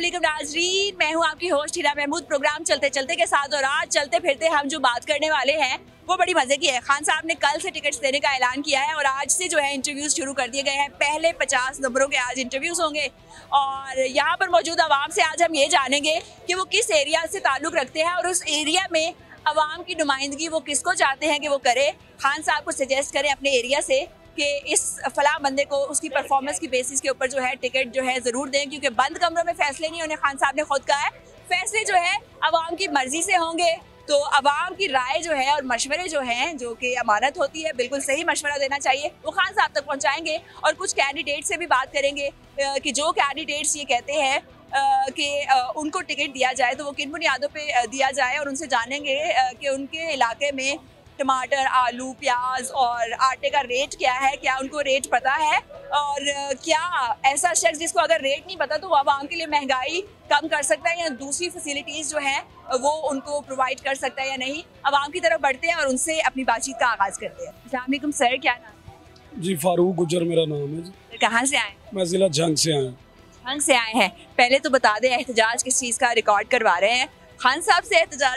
वालेकुम नाज़रीन, मैं हूँ आपकी होस्ट हिना महमूद। प्रोग्राम चलते चलते के साथ और आज चलते फिरते हम जो बात करने वाले हैं वो बड़ी मजे की है। खान साहब ने कल से टिकट्स देने का ऐलान किया है और आज से जो है इंटरव्यूज शुरू कर दिए गए हैं। पहले 50 नंबरों के आज इंटरव्यूज होंगे और यहाँ पर मौजूद आवाम से आज हम ये जानेंगे कि वो किस एरिया से ताल्लुक़ रखते हैं और उस एरिया में आवाम की नुमाइंदगी वो किसको चाहते हैं कि वो करे। खान साहब को सजेस्ट करें अपने एरिया से कि इस फलाह बंदे को उसकी परफॉर्मेंस की बेसिस के ऊपर जो है टिकट जो है ज़रूर दें, क्योंकि बंद कमरों में फैसले नहीं होने। खान साहब ने खुद कहा है फैसले जो है आवाम की मर्जी से होंगे। तो आवाम की राय जो है और मशवरे जो हैं, जो कि अमानत होती है, बिल्कुल सही मशवरा देना चाहिए, वो खान साहब तक पहुंचाएंगे। और कुछ कैंडिडेट से भी बात करेंगे कि जो कैंडिडेट्स ये कहते हैं कि उनको टिकट दिया जाए तो वो किन बुनियादों पे दिया जाए और उनसे जानेंगे कि उनके इलाके में टमाटर, आलू, प्याज और आटे का रेट क्या है, क्या उनको रेट पता है और क्या ऐसा शख्स जिसको अगर रेट नहीं पता तो वो आवाम के लिए महंगाई कम कर सकता है या दूसरी फैसिलिटीज़ जो हैं वो उनको प्रोवाइड कर सकता है या नहीं। आवाम की तरफ बढ़ते हैं और उनसे अपनी बातचीत का आगाज़ करते हैं। अस्सलाम वालेकुम सर, क्या नाम है? जी फारूक गुजर मेरा नाम है जी। कहाँ से आए? मैं ज़िला झंग से आया। झंग से आए हैं। पहले तो बता दें एहतजाज किस चीज़ का रिकॉर्ड करवा रहे हैं? खान साहब से एहतजाज?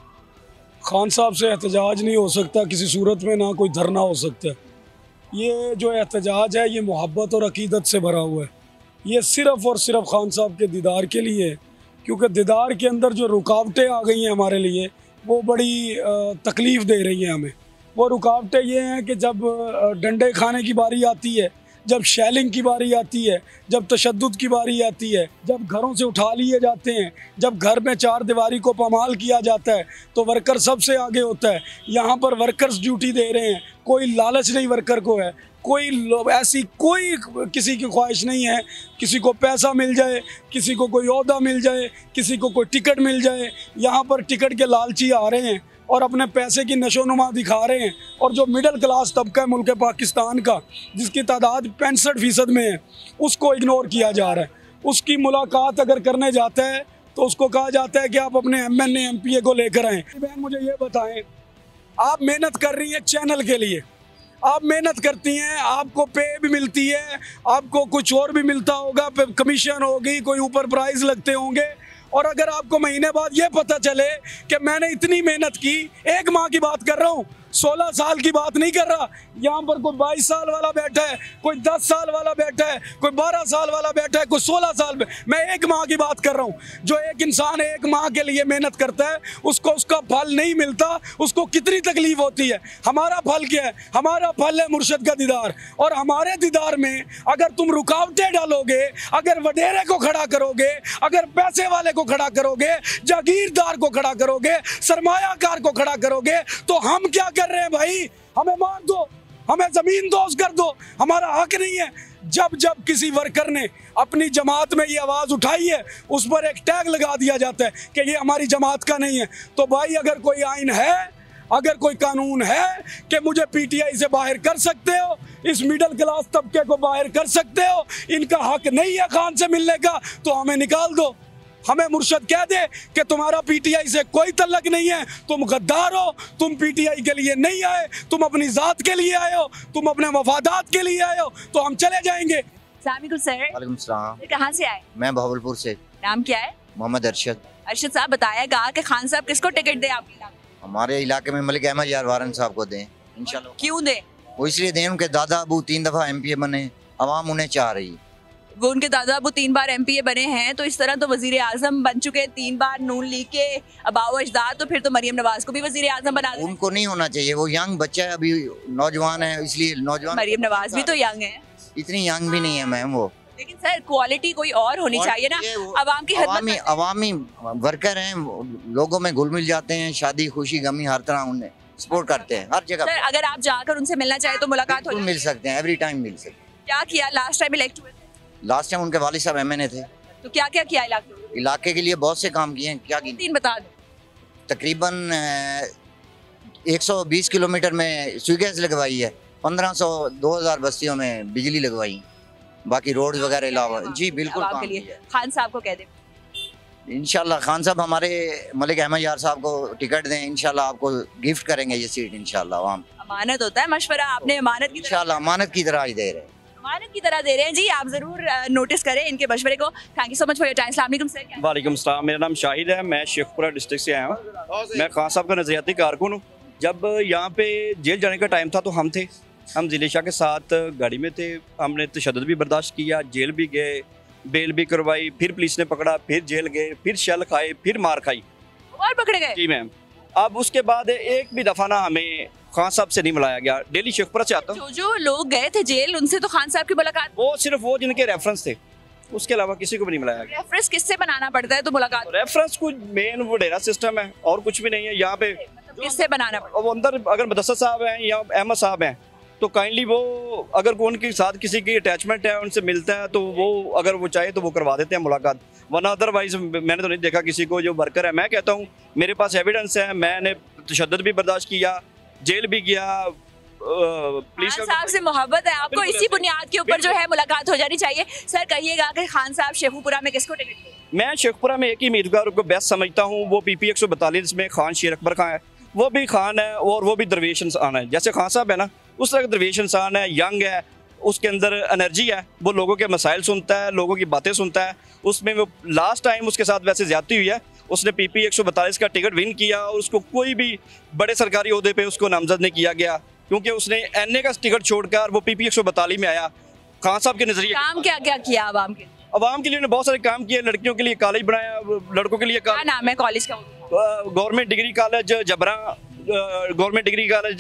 खान साहब से एहतजाज नहीं हो सकता किसी सूरत में, ना कोई धरना हो सकता है। ये जो एहतजाज है ये मोहब्बत और अकीदत से भरा हुआ है। ये सिर्फ़ और सिर्फ खान साहब के दीदार के लिए है, क्योंकि दीदार के अंदर जो रुकावटें आ गई हैं हमारे लिए वो बड़ी तकलीफ़ दे रही हैं हमें। वो रुकावटें ये हैं कि जब डंडे खाने की बारी आती है, जब शेलिंग की बारी आती है, जब तशद्दुद की बारी आती है, जब घरों से उठा लिए जाते हैं, जब घर में चार दीवारी को पामाल किया जाता है तो वर्कर सबसे आगे होता है। यहाँ पर वर्कर्स ड्यूटी दे रहे हैं, कोई लालच नहीं वर्कर को है, कोई ऐसी कोई किसी की ख्वाहिश नहीं है किसी को पैसा मिल जाए, किसी को कोई ओहदा मिल जाए, किसी को कोई टिकट मिल जाए। यहाँ पर टिकट के लालची आ रहे हैं और अपने पैसे की नशोनुमा दिखा रहे हैं। और जो मिडिल क्लास तबका है मुल्क पाकिस्तान का, जिसकी तादाद 65% में है, उसको इग्नोर किया जा रहा है। उसकी मुलाकात अगर करने जाता है तो उसको कहा जाता है कि आप अपने MNA MPA को लेकर आएँ। बहन मुझे ये बताएं, आप मेहनत कर रही हैं चैनल के लिए, आप मेहनत करती हैं, आपको पे भी मिलती है, आपको कुछ और भी मिलता होगा, कमीशन होगी, कोई ऊपर प्राइस लगते होंगे। और अगर आपको महीने बाद ये पता चले कि मैंने इतनी मेहनत की, 1 माह की बात कर रहा हूँ, 16 साल की बात नहीं कर रहा, यहाँ पर कोई 22 साल वाला बैठा है, कोई 10 साल वाला बैठा है, कोई 12 साल वाला बैठा है, कोई 16 साल में, मैं 1 माह की बात कर रहा हूँ। जो एक इंसान 1 माह के लिए मेहनत करता है उसको उसका फल नहीं मिलता, उसको कितनी तकलीफ होती है। हमारा फल क्या है? हमारा फल है मुर्शद का दीदार। और हमारे दीदार में अगर तुम रुकावटें डालोगे, अगर वडेरे को खड़ा करोगे, अगर पैसे वाले को खड़ा करोगे, जागीरदार को खड़ा करोगे, सरमायाकार को खड़ा करोगे, तो हम क्या कर रहे हैं भाई? हमें मार दो, हमें जमीन दोस्त कर दो, हमारा हक नहीं है। जब जब किसी वर्कर ने अपनी जमात में ये आवाज़ उठाई है उस पर एक टैग लगा दिया जाता है कि ये हमारी जमात का नहीं है। तो भाई अगर कोई आइन है, अगर कोई कानून है कि मुझे PTI से बाहर कर सकते हो, इस मिडिल क्लास तबके को बाहर कर सकते हो, इनका हक नहीं है खान से मिलने का, तो हमें निकाल दो। हमें मुर्शद कह दे कि तुम्हारा PTI से कोई तल्लक नहीं है, तुम गद्दार हो, तुम PTI के लिए नहीं आए, तुम अपनी ज़ात के लिए आए हो, तुम अपने मफादात के लिए आए हो, तो हम चले जाएंगे। वालेकुम सर। वालेकुम सलाम। कहाँ से आए? मैं बहावलपुर से। नाम क्या है? मोहम्मद अरशद। अरशद साहब बताएगा कि खान साहब किसको टिकट दे आपके इलाके? हमारे इलाके में मलिक अहमद यार वारन साहब को दें इंशाल्लाह। क्यों दे? वो इसलिए दें, उनके दादा अबू 3 दफ़ा MPA बने, अवाम उन्हें चाह रही। वो उनके दादा अबू 3 बार MPA बने हैं, तो इस तरह तो वजीर आजम बन चुके 3 बार नून लीग के अबाओ अजदाद, तो फिर तो मरियम नवाज को भी वजीर आजम बना दें। उनको नहीं होना चाहिए, वो यंग बच्चा है, अभी नौजवान है, इसलिए नौजवान। मरियम नवाज भी तो यंग है। इतनी यंग भी नहीं है मैम वो। लेकिन सर क्वालिटी कोई और होनी चाहिए ना, अवाम की खिदमत। अवामी वर्कर हैं, लोगों में घुल मिल जाते हैं, शादी खुशी गमी हर तरह उन्हें सपोर्ट करते हैं हर जगह। सर अगर आप जाकर उनसे मिलना चाहे तो मुलाकात हो मिल सकते हैं, एवरी टाइम मिल सकते हैं। क्या किया लास्ट टाइम इलेक्ट हुए? लास्ट टाइम उनके वालिद साहब MNA थे। तो क्या क्या किया इलाके के लिए? बहुत से काम किए हैं। क्या किए? 3 बता दो। तकरीबन 120 किलोमीटर में स्वी गैस लगवाई है, 1500-2000 बस्तियों में बिजली लगवाई, बाकी रोड वगैरह अलावा। जी बिल्कुल काम किया। खान साहब को कह दे इंशाल्लाह, खान साहब हमारे मलिक अहमद यार साहब को टिकट दें, इंशाल्लाह आपको गिफ्ट करेंगे ये सीट इंशाल्लाह। हम अमानत होता है, मशवरा आपने अमानत की इंशाल्लाह अमानत की तरह ही दे रहे हैं। मानक की तरह दे रहे हैं जी, आप जरूर नोटिस करें इनके मशवरे को। Thank you so much for your time. अस्सलाम वालेकुम सर। वालेकुम सलाम, मेरा नाम शाहिद है, मैं शेखपुरा डिस्ट्रिक्ट से आया हूँ। मैं खान साहब का नज़रियाती कारकुन हूँ। जब यहाँ पे जेल जाने का टाइम था तो हम ज़िले शाह के साथ गाड़ी में थे। हमने तशद्दुद भी बर्दाश्त किया, जेल भी गए, बेल भी करवाई, फिर पुलिस ने पकड़ा, फिर जेल गए, फिर शल खाए, फिर मार खाई और पकड़े गए। जी मैम। अब उसके बाद एक भी दफ़ा ना हमें खान साहब से नहीं मिलाया गया। डेली शेखपुरा से आता हूँ। जो लोग गए थे जेल उनसे तो खान साहब की मुलाकात, वो सिर्फ वो जिनके रेफरेंस थे, उसके अलावा किसी को भी नहीं मिलाया गया। रेफरेंस किससे बनाना पड़ता है तो मुलाकात? रेफरेंस कुछ मेन वो डेरा सिस्टम है और कुछ भी नहीं है यहाँ पे। किससे बनाना पड़ता वो अंदर अगर मुदस्सर साहब हैं या अहमद साहब हैं तो काइंडली वो अगर वो उनके साथ किसी की अटैचमेंट है, उनसे मिलता है तो वो अगर वो चाहे तो वो करवा देते हैं मुलाकात, वरना अदरवाइज मैंने तो नहीं देखा किसी को। जो वर्कर है, मैं कहता हूँ मेरे पास एविडेंस है, मैंने तशद्दुद भी बर्दाश्त किया, जेल भी गया। खान साहब से मोहब्बत है आपको, इसी बुनियाद के ऊपर जो है मुलाकात हो जानी चाहिए। सर कहिएगा कि खान साहब शेखुपुरा में किसको टिकट दें? मैं शेखपुरा में एक ही उम्मीदवार को बेस्ट समझता हूँ, वो PP 142 में खान शेर अकबर खान है। वो भी खान है और वो भी दरवेश इंसान है। जैसे खान साहब है ना, उस तरह दरवेश इंसान है, यंग है, उसके अंदर एनर्जी है, वो लोगों के मसाइल सुनता है, लोगों की बातें सुनता है। उसमें वो लास्ट टाइम उसके साथ वैसे ज्यादती हुई है, उसने PP 142 का टिकट विन किया और उसको कोई भी बड़े सरकारी ओहदे पे उसको नामजद नहीं किया गया, क्योंकि उसने NA का टिकट छोड़कर वो PP 142 में आया। खान साहब के नजरिए काम क्या क्या किया आवाम के? अवाम के लिए बहुत सारे काम किए। लड़कियों के लिए कॉलेज बनाया, लड़कों के लिए क्या नाम है कॉलेज का? Government degree college Jabra, government degree college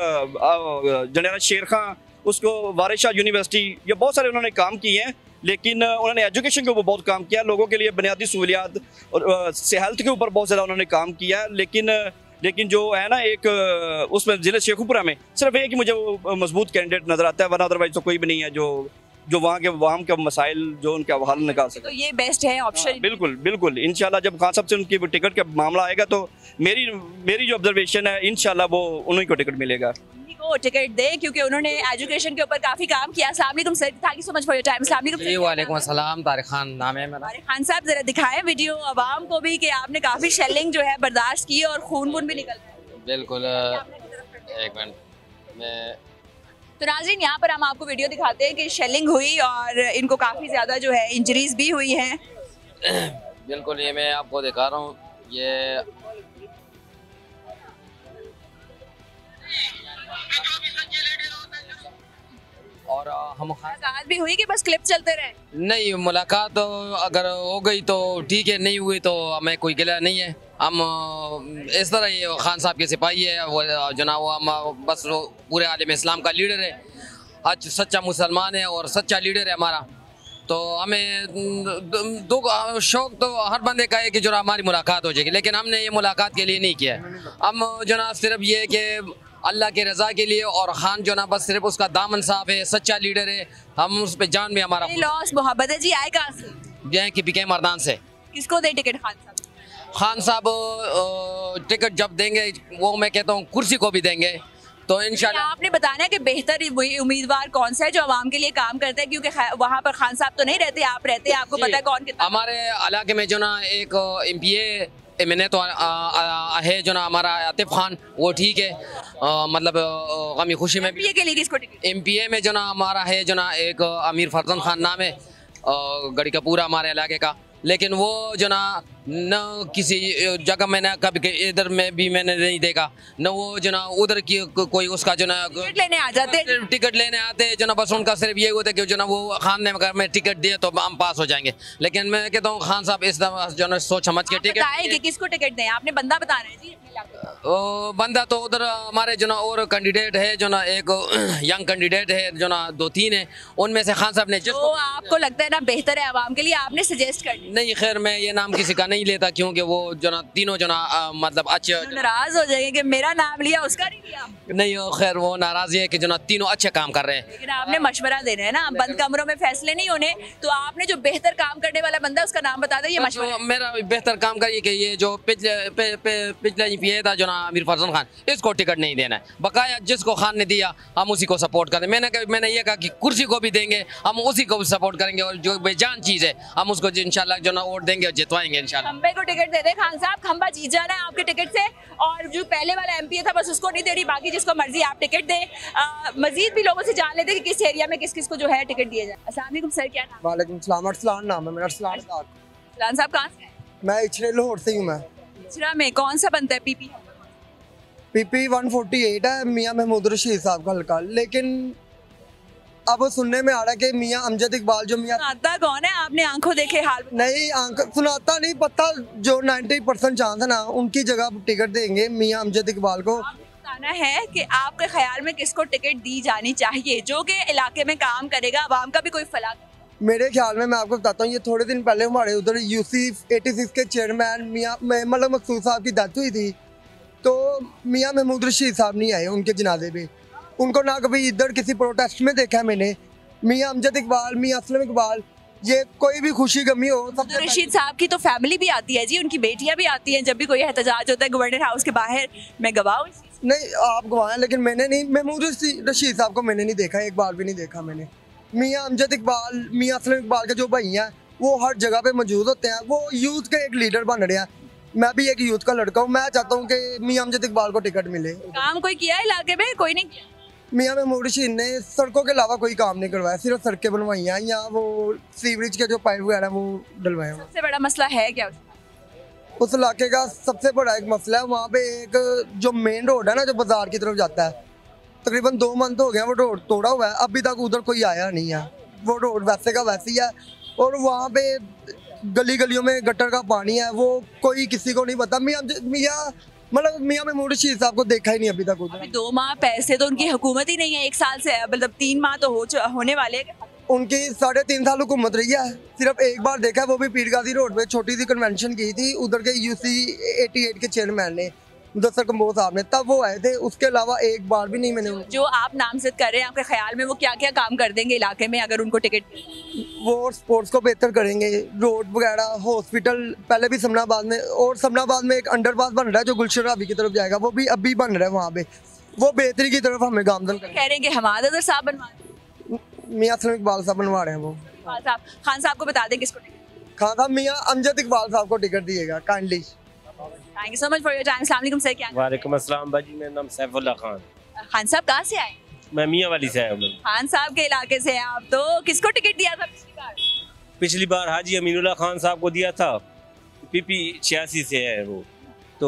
general Sher Khan, उसको वारिस शाह यूनिवर्सिटी, ये बहुत सारे उन्होंने काम किए हैं। लेकिन उन्होंने एजुकेशन के ऊपर बहुत काम किया, लोगों के लिए बुनियादी सहूलियात और हेल्थ के ऊपर बहुत ज़्यादा उन्होंने काम किया है। लेकिन जो है ना, एक उसमें ज़िले शेखुपुरा में सिर्फ एक ही मुझे वो मजबूत कैंडिडेट नज़र आता है, वरना अदरवाइज तो कोई भी नहीं है जो वहाँ के मसाइल जो उनका हल निकाल सके। तो ये बेस्ट है ऑप्शन। बिल्कुल बिल्कुल, इंशाल्लाह जब खान साहब से उनकी टिकट का मामला आएगा तो मेरी जो ऑब्जर्वेशन है, इंशाल्लाह वो उन्हीं को टिकट मिलेगा। को टिकट दे, क्योंकि उन्होंने एजुकेशन के ऊपर काफी काम किया। अस्सलाम वालेकुम sir, thank you so much for your time. अस्सलाम वालेकुम। जी वालेकुम अस्सलाम, तारिक खान नाम है मेरा। तारिक खान साहब जरा दिखाएं वीडियो आवाम को भी कि आपने काफी शेलिंग जो है बर्दाश्त की और खून भी निकल रहा है। बिल्कुल, एक मिनट में। तो नाज़रीन, यहाँ पर हम आपको वीडियो दिखाते हैं कि शेलिंग हुई और इनको काफी ज्यादा जो है इंजरीज भी हुई हैं। बिल्कुल, ये मैं आपको दिखा रहा हूँ। ये और हम मुलाकात भी हुई कि बस क्लिप चलते रहे? नहीं, मुलाकात तो अगर हो गई तो ठीक है, नहीं हुई तो हमें कोई गिला नहीं है। हम इस तरह ही खान साहब के सिपाही है, वो जो ना वो हम बस वो पूरे आलम इस्लाम का लीडर है, आज सच्चा मुसलमान है और सच्चा लीडर है हमारा। तो हमें दो शौक तो हर बंदे का है कि जो ना हमारी मुलाकात हो जाएगी, लेकिन हमने ये मुलाकात के लिए नहीं किया है। हम जो ना सिर्फ ये कि अल्लाह के रज़ा के लिए, और खान जो ना बस सिर्फ उसका दामन साफ है, सच्चा लीडर है, हम उस पर जान में हमारा लॉस मोहब्बत है जी। आए कहाँ से? ये कि बीके मर्दान से। किसको दे टिकट? खान साहब। खान साहब टिकट जब देंगे, वो मैं कहता हूँ कुर्सी को भी देंगे, तो इंशाल्लाह। आपने बताना है कि बेहतर उम्मीदवार कौन सा है जो आवाम के लिए काम करता है, क्योंकि वहाँ पर खान साहब तो नहीं रहते, आप रहते हैं, आपको पता है कौन कितना। हमारे इलाके में जो ना एक MPA मैंने तो है जो ना हमारा आतिफ खान, वो ठीक है, मतलब गमी खुशी में। MPA के लिए किसको टिकट? MPA में जो ना हमारा है जो ना एक अमीर फरजन खान नाम है, गढ़ी का पूरा हमारे इलाके का, लेकिन वो जो ना न किसी जगह में ना कभी इधर में भी मैंने नहीं देखा, न वो जो ना उधर की कोई उसका जो ना टिकट लेने आ जाते, टिकट लेने आते जो ना, बस उनका सिर्फ ये होता है कि जो ना वो खान ने अगर मैं टिकट दिया तो हम पास हो जाएंगे। लेकिन मैं कहता हूँ खान साहब इस दफा जो ना सोच समझ के टिकट बताएंगे किसको टिकट दें। आपने बंदा बताना है जी। बंदा तो उधर हमारे जो ना और कैंडिडेट है जो ना, एक यंग कैंडिडेट है जो ना, 2-3 है, उनमें से खान साहब ने जो आपको लगता है ना बेहतर है आवाम के लिए, आपने सजेस्ट कर दिया। नहीं, खैर मैं ये नाम किसी का नहीं लेता, क्योंकि वो जो ना तीनों जो ना मतलब अच्छे नाराज हो जाएंगे कि मेरा नाम लिया उसका नहीं लिया। नहीं, खैर वो नाराजी है कि जो ना तीनों अच्छे काम कर रहे हैं। लेकिन आपने मशवरा देना है ना, बंद कमरों में फैसले नहीं होने, तो आपने जो बेहतर काम करने वाला बंदा उसका नाम बता दो। ये मशवरा मेरा बेहतर काम करिए कि ये जो पिछले MPA था जो ना अमीर फरजन खान, इसको टिकट नहीं देना है, बकाया जिसको खान ने दिया हम उसी को सपोर्ट करें। मैंने ये कहा कि कुर्सी को भी देंगे, हम उसी को भी सपोर्ट करेंगे, और जो बेजान चीज़ है हम उसको इंशाल्लाह जो ना वोट देंगे और जितवाएंगे इंशाल्लाह। खंबे को टिकट दे दे खान साहब, खंबा जीत जाना है आपके टिकट से। और जो पहले वाला एमपी था बस उसको नहीं दे रही, बाकी जिसको मर्जी आप टिकट दें। मजीद भी लोगों से जान लेते हैं कि किस एरिया में किस किस को जो है टिकट दिया जाए। अस्सलाम वालेकुम सर, क्या नाम? वालेकुम सलाम। अरसलान नाम है मेरा। अरसलान साहब कहाँ से हैं? मैं इचरे लाहौर से हूँ। मैं इचरा में कौन सा बनता है पीपी? पीपी 148 है, मियाँ महमूद रशीद साहब का हल्का। लेकिन अब सुनने में आ रहा है कि मियाँ अमजद इकबाल जो मियाँ सुनाता कौन है? आपने आंखों देखे हाल? नहीं, सुनाता नहीं पता। जो 90% चांस है ना, उनकी जगह टिकट देंगे मियाँ अमजद इकबाल को। बताना है कि आपके ख्याल में किसको टिकट दी जानी चाहिए जो कि इलाके में काम करेगा, आवाम का भी कोई फलाह? मेरे ख्याल में मैं आपको बताता हूँ, ये थोड़े दिन पहले हमारे उधर यूसी 86 के चेयरमैन मियाँ मतलब मकसूद साहब की डेथ हुई थी, तो मियाँ महमूद रशीद साहब नहीं आए उनके जनाजे पे। उनको ना कभी इधर किसी प्रोटेस्ट में देखा है मैंने। मियाँ अमजद इकबाल, मियाँ असलम इकबाल, ये कोई भी खुशी गमी हो, सबसे रशीद साहब की तो फैमिली भी आती है जी, उनकी बेटियां भी आती हैं जब भी कोई एहतजाज होता है गवर्नर हाउस के बाहर। मैं गवाह हूं। नहीं, आप गवाह, लेकिन मैंने नहीं, महमूद रशीद साहब को मैंने नहीं देखा, एक बार भी नहीं देखा मैंने। मियाँ अमजद इकबाल, मियाँ असलम इकबाल के जो भाई हैं वो हर जगह पे मौजूद होते हैं। वो यूथ के एक लीडर बन रहे हैं। मैं भी एक यूथ का लड़का हूँ। मैं चाहता हूँ कि मियाँ अमजद इकबाल को टिकट मिले। काम कोई किया है इलाके में? कोई नहीं किया। मियाँ महमूद रशीद ने सड़कों के अलावा कोई काम नहीं करवाया, सिर्फ सड़कें बनवाई हैं या वो सीवरेज के जो पाइप वगैरह वो डलवाए हैं। सबसे बड़ा मसला है क्या उस इलाके का? सबसे बड़ा एक मसला है वहाँ पे एक जो मेन रोड है ना, जो बाजार की तरफ जाता है, तकरीबन 2 मंथ हो गया वो रोड तोड़ा हुआ है, अभी तक उधर कोई आया नहीं है। वो रोड वैसे का वैसे ही है, और वहाँ पे गली गलियों में गटर का पानी है, वो कोई किसी को नहीं पता। मियाँ महमूद रशीद साहब को देखा ही नहीं अभी तक उधर। अभी 2 माह पैसे तो उनकी हुकूमत ही नहीं है, 1 साल से, मतलब 3 माह तो होने वाले हैं। उनकी 3.5 साल हुकूमत रही है। सिर्फ एक बार देखा है, वो भी पीरगाजी रोड पे छोटी सी कन्वेंशन की थी उधर के यूसी 88 के चेयरमैन ने, मुदस्सर कंबोज साहब ने, तब वो आए थे। उसके अलावा एक बार भी नहीं मैंने। जो आप नामजद कर रहे हैं, आपके ख्याल में वो क्या क्या काम कर देंगे इलाके में अगर उनको टिकट? वो स्पोर्ट्स को बेहतर करेंगे, रोड वगैरह, हॉस्पिटल पहले भी समनाबाद में, और समनाबाद में एक अंडरपास बन रहा है जो गुलशन राबी की तरफ जाएगा, वो भी अभी बन रहा है वहाँ पे। वो बेहतरी की तरफ हमें गामजन कह रहे हैं कि हमाद अदर साहब बनवा, मियाँ असलम इकबाल साहब बनवा रहे हैं। वो खान साहब को बता दें किसको टिकट? खान साहब मियाँ अमजद इकबाल साहब को टिकट दिएगा kindly. Thank you so much for your time. अस्सलाम वालेकुम सर, क्या? वालेकुम अस्सलाम बाजी, मेरा नाम सैफुल्लाह खान। खान साहब कहाँ से आए? मैं मियाँ वाली से आया हूँ। खान साहब के इलाके से हैं आप, तो किसको टिकट दिया था पिछली बार? पिछली बार हाजी अमीनुल्लाह खान साहब को दिया था, पीपी 86 से है वो, तो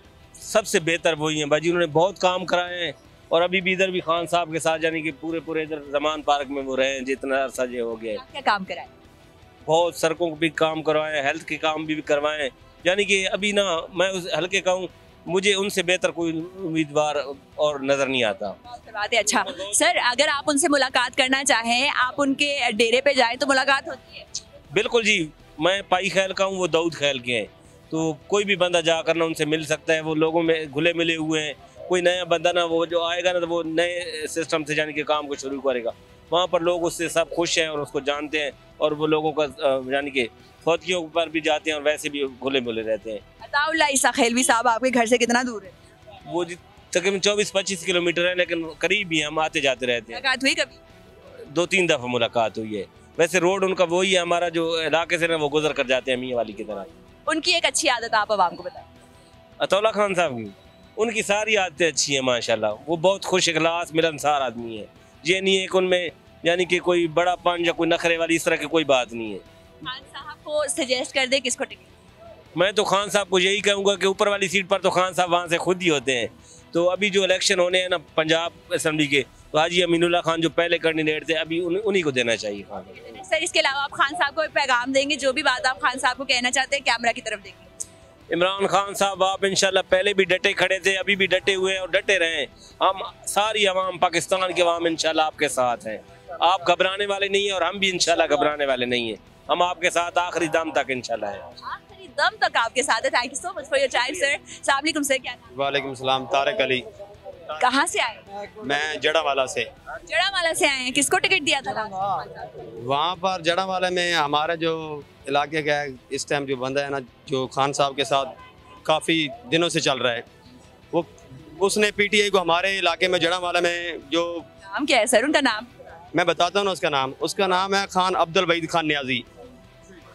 सबसे बेहतर वही हैं बाजी। उन्होंने बहुत काम कराए हैं, और अभी भी इधर भी खान साहब के साथ यानी कि पूरे इधर जमान पार्क में वो रहे हैं जितना अरसा ये हो गया है। क्या काम कराए? बहुत सड़कों को भी काम करवाए, हेल्थ के काम भी करवाए, यानी कि अभी ना मैं उस हल्के का हूँ, मुझे उनसे बेहतर कोई उम्मीदवार और नज़र नहीं आता। बात है। अच्छा सर, अगर आप उनसे मुलाकात करना चाहें, आप उनके डेरे पे जाएं तो मुलाकात होती है? बिल्कुल जी, मैं पाई खैल का हूँ, वो दाऊद खैल के हैं, तो कोई भी बंदा जाकर ना उनसे मिल सकता है। वो लोगों में घुले मिले हुए हैं। कोई नया बंदा ना वो जो आएगा ना, तो वो नए सिस्टम से यानी कि काम को शुरू करेगा। वहाँ पर लोग उससे सब खुश हैं और उसको जानते हैं, और वो लोगों का यानी कि फौजियों पर भी जाते हैं और वैसे भी घुले मिले रहते हैं। अताउल्लाह ईसा खेलवी साहब आपके घर से कितना दूर है? वो तकरीबन 24-25 किलोमीटर है, लेकिन करीब ही हम आते जाते रहते हैं। मुलाकात हुई कभी? 2-3 दफ़ा मुलाकात हुई है। वैसे रोड उनका वही है, हमारा जो इलाके से ना वो गुजर कर जाते हैं मियाँ वाली की तरह। उनकी एक अच्छी आदत आप आवाम को बताएं। अतौला खान साहब की उनकी सारी आदतें अच्छी हैं माशाल्लाह। वो बहुत खुश इखलास मिलनसार आदमी है। ये नहीं है कि उनमें यानी कि कोई बड़ापन या कोई नखरे वाली इस तरह की कोई बात नहीं है। खान साहब को सजेस्ट कर दे किसको टिकट? मैं तो खान साहब को यही कहूँगा कि ऊपर वाली सीट पर तो खान साहब वहाँ से खुद ही होते हैं। तो अभी जो इलेक्शन होने हैं ना पंजाब असम्बली के, तो हाजी अमीनुल्लाह खान जो पहले कैंडिडेट थे, अभी उन्हीं को देना चाहिए खान। सर इसके अलावा आप खान साहब को एक पैगाम देंगे, जो भी बात आप खान साहब को कहना चाहते हैं कैमरा की तरफ देंगे? इमरान खान साहब, आप इंशाल्लाह पहले भी डटे खड़े थे, अभी भी डटे हुए हैं और डटे रहें। हम सारी अवाम, पाकिस्तान की अवाम इंशाल्लाह आपके साथ हैं। आप घबराने वाले नहीं हैं और हम भी इंशाल्लाह घबराने वाले नहीं हैं। हम आपके साथ आखिरी दम तक इंशाल्लाह है। आखिरी दम तक आपके साथ है। Thank you so much for your time sir. अस्सलाम वालेकुम सर, क्या नाम? वालेकुम सलाम, तारिक अली। कहाँ से आए? मैं जड़ावाला से। जड़ावाला से आए हैं, किसको टिकट दिया था? वहाँ पर जड़ावाला में हमारा जो इलाके का है इस टाइम जो बंदा है ना, जो खान साहब के साथ काफ़ी दिनों से चल रहा है, वो उसने पीटीआई को हमारे इलाके में जड़ावाला में जो नाम क्या है सर उनका नाम? मैं बताता हूँ ना उसका नाम है खान अब्दुल वहीद खान न्याजी।